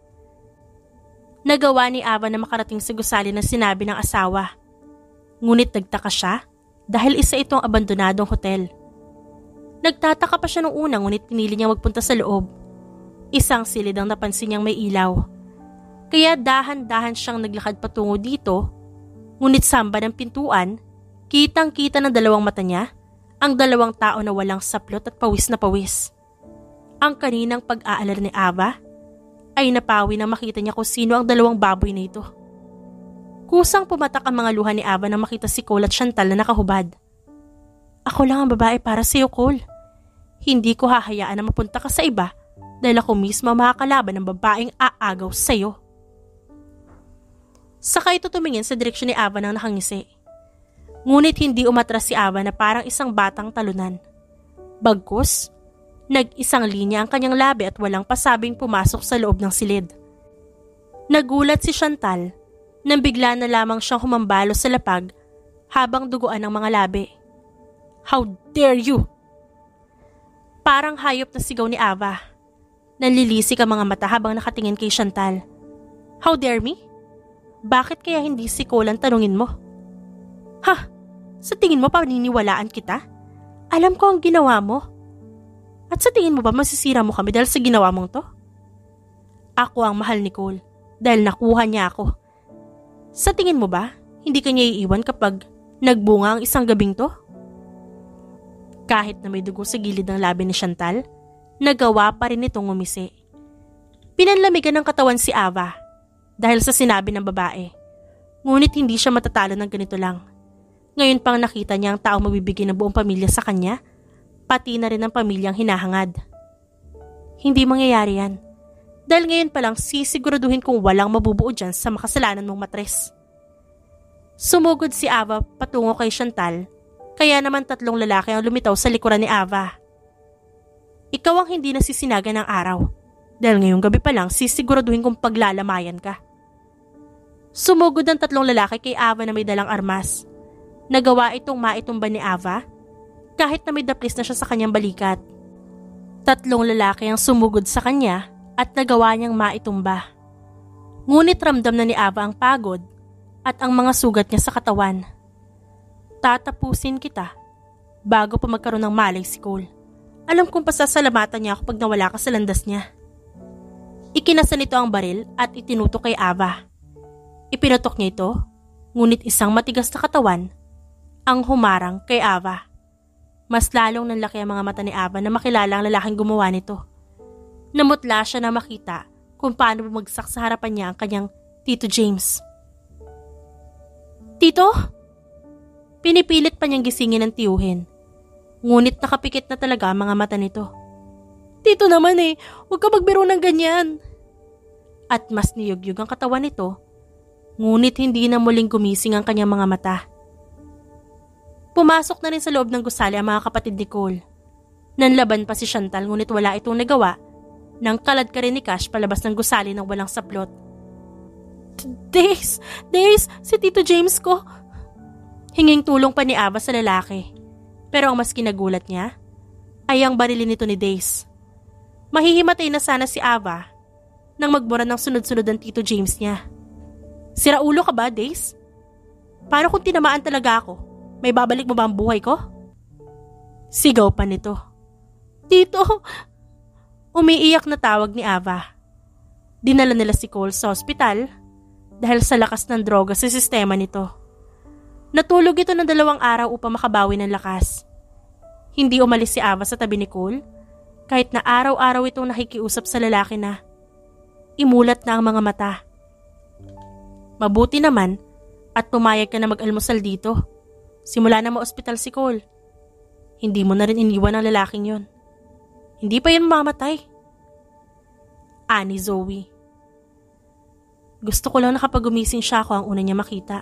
Nagawa ni Ava na makarating sa gusali na sinabi ng asawa. Ngunit nagtaka siya dahil isa itong abandonadong hotel. Nagtataka pa siya nung una ngunit pinili niyang magpunta sa loob. Isang silid ang napansin niyang may ilaw. Kaya dahan-dahan siyang naglakad patungo dito, ngunit samba ng pintuan, kitang-kita ng dalawang mata niya ang dalawang tao na walang saplot at pawis na pawis. Ang kaninang pag-aalar ni Ava ay napawi nang makita niya kung sino ang dalawang baboy na ito. Kusang pumatak ang mga luha ni Ava nang makita si Cole at Chantal na nakahubad. Ako lang ang babae para sa iyo, Cole. Hindi ko hahayaan na mapunta ka sa iba dahil ako mismo makakalaban ng babaeng aagaw sa iyo. Saka ito tumingin sa direksyon ni Ava nang nakangisi. Ngunit hindi umatras si Ava na parang isang batang talunan. Bagkus, nag-isang linya ang kanyang labi at walang pasabing pumasok sa loob ng silid. Nagulat si Chantal nang bigla na lamang siyang humambalo sa lapag habang duguan ang mga labi. How dare you! Parang hayop na sigaw ni Ava. Nanlilisik ang mga mata habang nakatingin kay Chantal. How dare me? Bakit kaya hindi si Cole ang tanungin mo? Ha? Sa tingin mo paniniwalaan kita? Alam ko ang ginawa mo. At sa tingin mo ba masisira mo kami dahil sa ginawa mong to? Ako ang mahal ni Cole dahil nakuha niya ako. Sa tingin mo ba, hindi ka niya iiwan kapag Nagbunga ang isang gabing to? Kahit na may dugo sa gilid ng labi ni Chantal, nagawa pa rin itong ngumisi. Pinanlamigan ng katawan si Ava dahil sa sinabi ng babae. Ngunit hindi siya matatalo ng ganito lang. Ngayon pang nakita niya ang taong magbibigay ng buong pamilya sa kanya, pati na rin ang pamilyang hinahangad. Hindi mangyayari yan. Dahil ngayon pa lang sisiguraduhin kung walang mabubuo dyan sa makasalanan mong matres. Sumugod si Ava patungo kay Chantal, kaya naman 3 lalaki ang lumitaw sa likuran ni Ava. Ikaw ang hindi nasisinaga ng araw, dahil ngayong gabi pa lang sisiguraduhin kong paglalamayan ka. Sumugod ang 3 lalaki kay Ava na may dalang armas. Nagawa itong maitumba ni Ava, kahit na may daplis na siya sa kanyang balikat. 3 lalaki ang sumugod sa kanya at nagawa niyang maitumba. Ngunit ramdam na ni Ava ang pagod at ang mga sugat niya sa katawan. Tatapusin kita bago pa magkaroon ng malay si Cole. Alam kong pasasalamatan niya ako pag nawala ka sa landas niya. Ikinasa nito ang baril at itinutok kay Ava. Ipinatok niya ito, ngunit isang matigas na katawan ang humarang kay Ava. Mas lalong nanlaki ang mga mata ni Ava na makilala ang lalaking gumawa nito. Namutla siya na makita kung paano bumagsak sa harapan niya ang kanyang Tito James. Tito? Pinipilit pa niyang gisingin ng tiyuhin. Ngunit nakapikit na talaga ang mga mata nito. Tito naman huwag ka magbiro ng ganyan. At mas niyugyug ang katawan nito, ngunit hindi na muling gumising ang kanyang mga mata. Pumasok na rin sa loob ng gusali ang mga kapatid ni Cole. Nanlaban pa si Chantal ngunit wala itong nagawa nang kalad ka rin ni Cash palabas ng gusali ng walang saplot. Days, si Tito James ko. Hinging tulong pa ni Ava sa lalaki. Pero ang mas kinagulat niya ay ang barilin nito ni Days. Mahihimatay na sana si Ava nang magbura ng sunod-sunod ang Tito James niya. Siraulo ka ba, Days? Paano kung tinamaan talaga ako? May babalik mo ba ang buhay ko? Sigaw pa nito. Tito! Umiiyak na tawag ni Ava. Dinala nila si Cole sa ospital dahil sa lakas ng droga sa sistema nito. Natulog ito ng 2 araw upang makabawi ng lakas. Hindi umalis si Ava sa tabi ni Cole kahit na araw-araw itong nakikiusap sa lalaki na imulat na ang mga mata. Mabuti naman at pumayag ka na mag-almusal dito. Simula na ma-ospital si Cole. Hindi mo na rin iniwan ang lalaking yon. Hindi pa yan mamamatay. Ani Zoe. Gusto ko lang na kapag gumising siya ako ang una niya makita.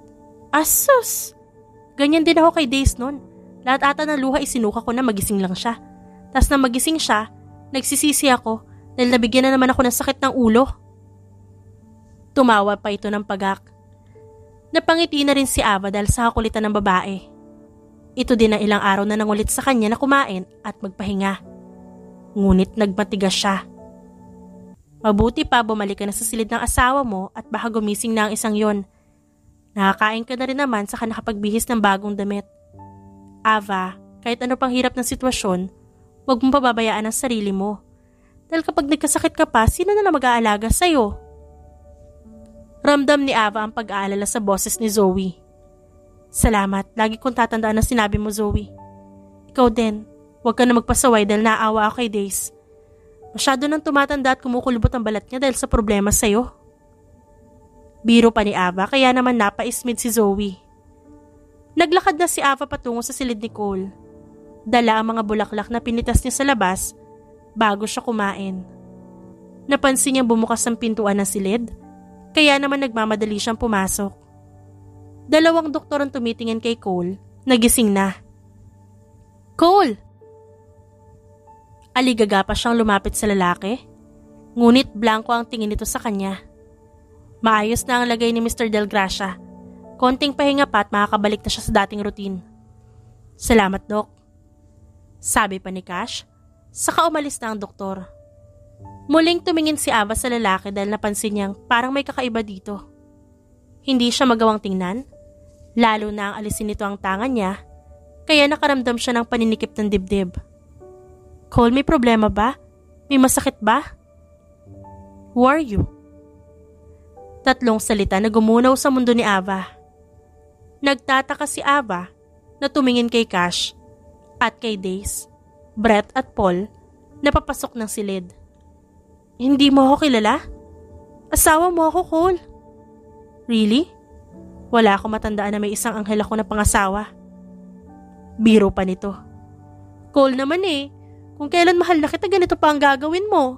Asus! Ganyan din ako kay Days nun. Lahat ata ng luha isinuka ko na magising lang siya. Tas na magising siya, nagsisisi ako dahil nabigyan na naman ako ng sakit ng ulo. Tumawa pa ito ng pagak. Napangiti na rin si Ava dahil sa kakulitan ng babae. Ito din ang ilang araw na nangulit sa kanya na kumain at magpahinga. Ngunit nagmatigas siya. Mabuti pa bumalik ka na sa silid ng asawa mo at baka gumising na ang isang yon. Nakakain ka na rin naman saka nakapagbihis ng bagong damit. Ava, kahit ano pang hirap ng sitwasyon, huwag mong pababayaan ang sarili mo. Dahil kapag nagkasakit ka pa, sino na mag-aalaga sa'yo? Ramdam ni Ava ang pag-aalala sa boses ni Zoe. Salamat, lagi kong tatandaan ang sinabi mo, Zoe. Ikaw din, huwag ka na magpasaway dahil naawa ako kay Days. Masyado nang tumatanda at kumukulubot ang balat niya dahil sa problema sa'yo. Biro pa ni Ava kaya naman napaismid si Zoe. Naglakad na si Ava patungo sa silid ni Cole. Dala ang mga bulaklak na pinitas niya sa labas bago siya kumain. Napansin niyang bumukas ang pintuan ng silid, kaya naman nagmamadali siyang pumasok. 2 doktor ang tumitingin kay Cole, nagising na. Cole! Aligaga pa siyang lumapit sa lalaki, ngunit blanco ang tingin nito sa kanya. Maayos na ang lagay ni Mr. Del Gracia. Konting pahinga pa at makakabalik na siya sa dating routine. Salamat, Doc. Sabi pa ni Cash, saka umalis na ang doktor. Muling tumingin si Ava sa lalaki dahil napansin niyang parang may kakaiba dito. Hindi siya magawang tingnan, lalo na ang alisin nito ang tangan niya, kaya nakaramdam siya ng paninikip ng dibdib. Cole, may problema ba? May masakit ba? Who are you? 3 salita na gumunaw sa mundo ni Ava. Nagtataka si Ava na tumingin kay Cash at kay Days, Brett at Paul na papasok ng silid. Hindi mo ako kilala? Asawa mo ako, Cole. Really? Wala akong matandaan na may isang anghel ako na pangasawa. Biro pa nito. Cole naman kung kailan mahal na kita ganito pa ang gagawin mo.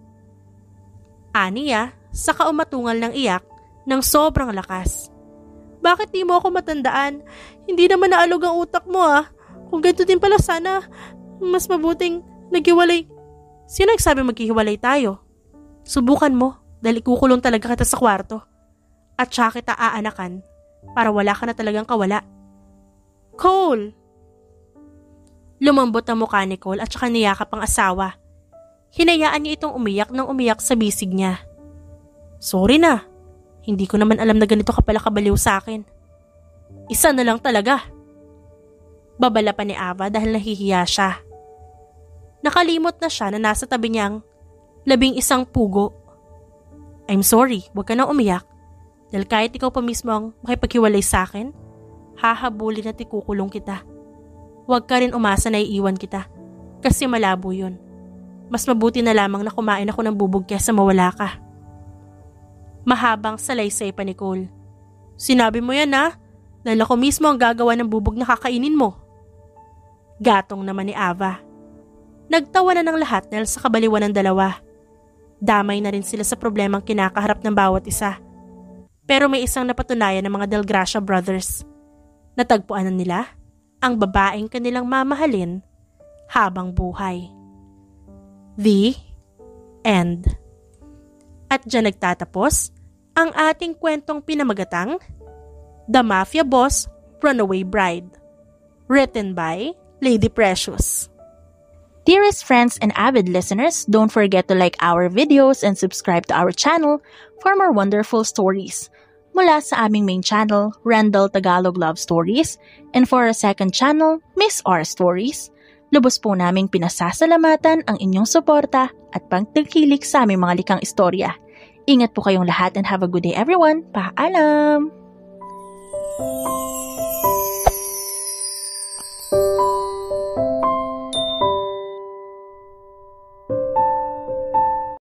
Aniya, saka umatungal ng iyak ng sobrang lakas. Bakit di mo ako matandaan? Hindi naman naalog ang utak mo Kung ganito din pala sana, mas mabuting naghiwalay. Sino nagsabi maghihiwalay tayo? Subukan mo dahil ikukulong talaga kita sa kwarto. At saka kita aanakan para wala ka na talagang kawala. Cole! Lumambot ang mukha ni Cole at saka niyakap ang asawa. Hinayaan niya itong umiyak ng umiyak sa bisig niya. Sorry na. Hindi ko naman alam na ganito ka pala kabaliw sa akin. Isa na lang talaga. Babala pa ni Ava dahil nahihiya siya. Nakalimot na siya na nasa tabi niyang 11 pugo. I'm sorry, huwag ka nang umiyak. Dahil kahit ikaw pa mismo ang makipaghiwalay sa akin, hahabulin at ikukulong kita. Huwag ka rin umasa na iiwan kita. Kasi malabo yun. Mas mabuti na lamang na kumain ako ng bubog kesa mawala ka. Mahabang salaysay pa ni Cole. Sinabi mo yan dahil ako mismo ang gagawa ng bubog na kakainin mo. Gatong naman ni Ava. Nagtawa na ng lahat dahil sa kabaliwan ng dalawa. Damay na rin sila sa problemang kinakaharap ng bawat isa. Pero may isang napatunayan ng mga Del Gracia brothers. Natagpuan na nila ang babaeng kanilang mamahalin habang buhay. The End. At dyan nagtatapos ang ating kwentong pinamagatang The Mafia Boss Runaway Bride. Written by Lady Precious. Dearest friends and avid listeners, don't forget to like our videos and subscribe to our channel for more wonderful stories. Mula sa aming main channel, Randall Tagalog Love Stories, and for our second channel, Miss R Stories, lubos po naming pinasasalamatan ang inyong suporta at pagtangkilik sa aming mga likang istorya. Ingat po kayong lahat and have a good day everyone. Paalam!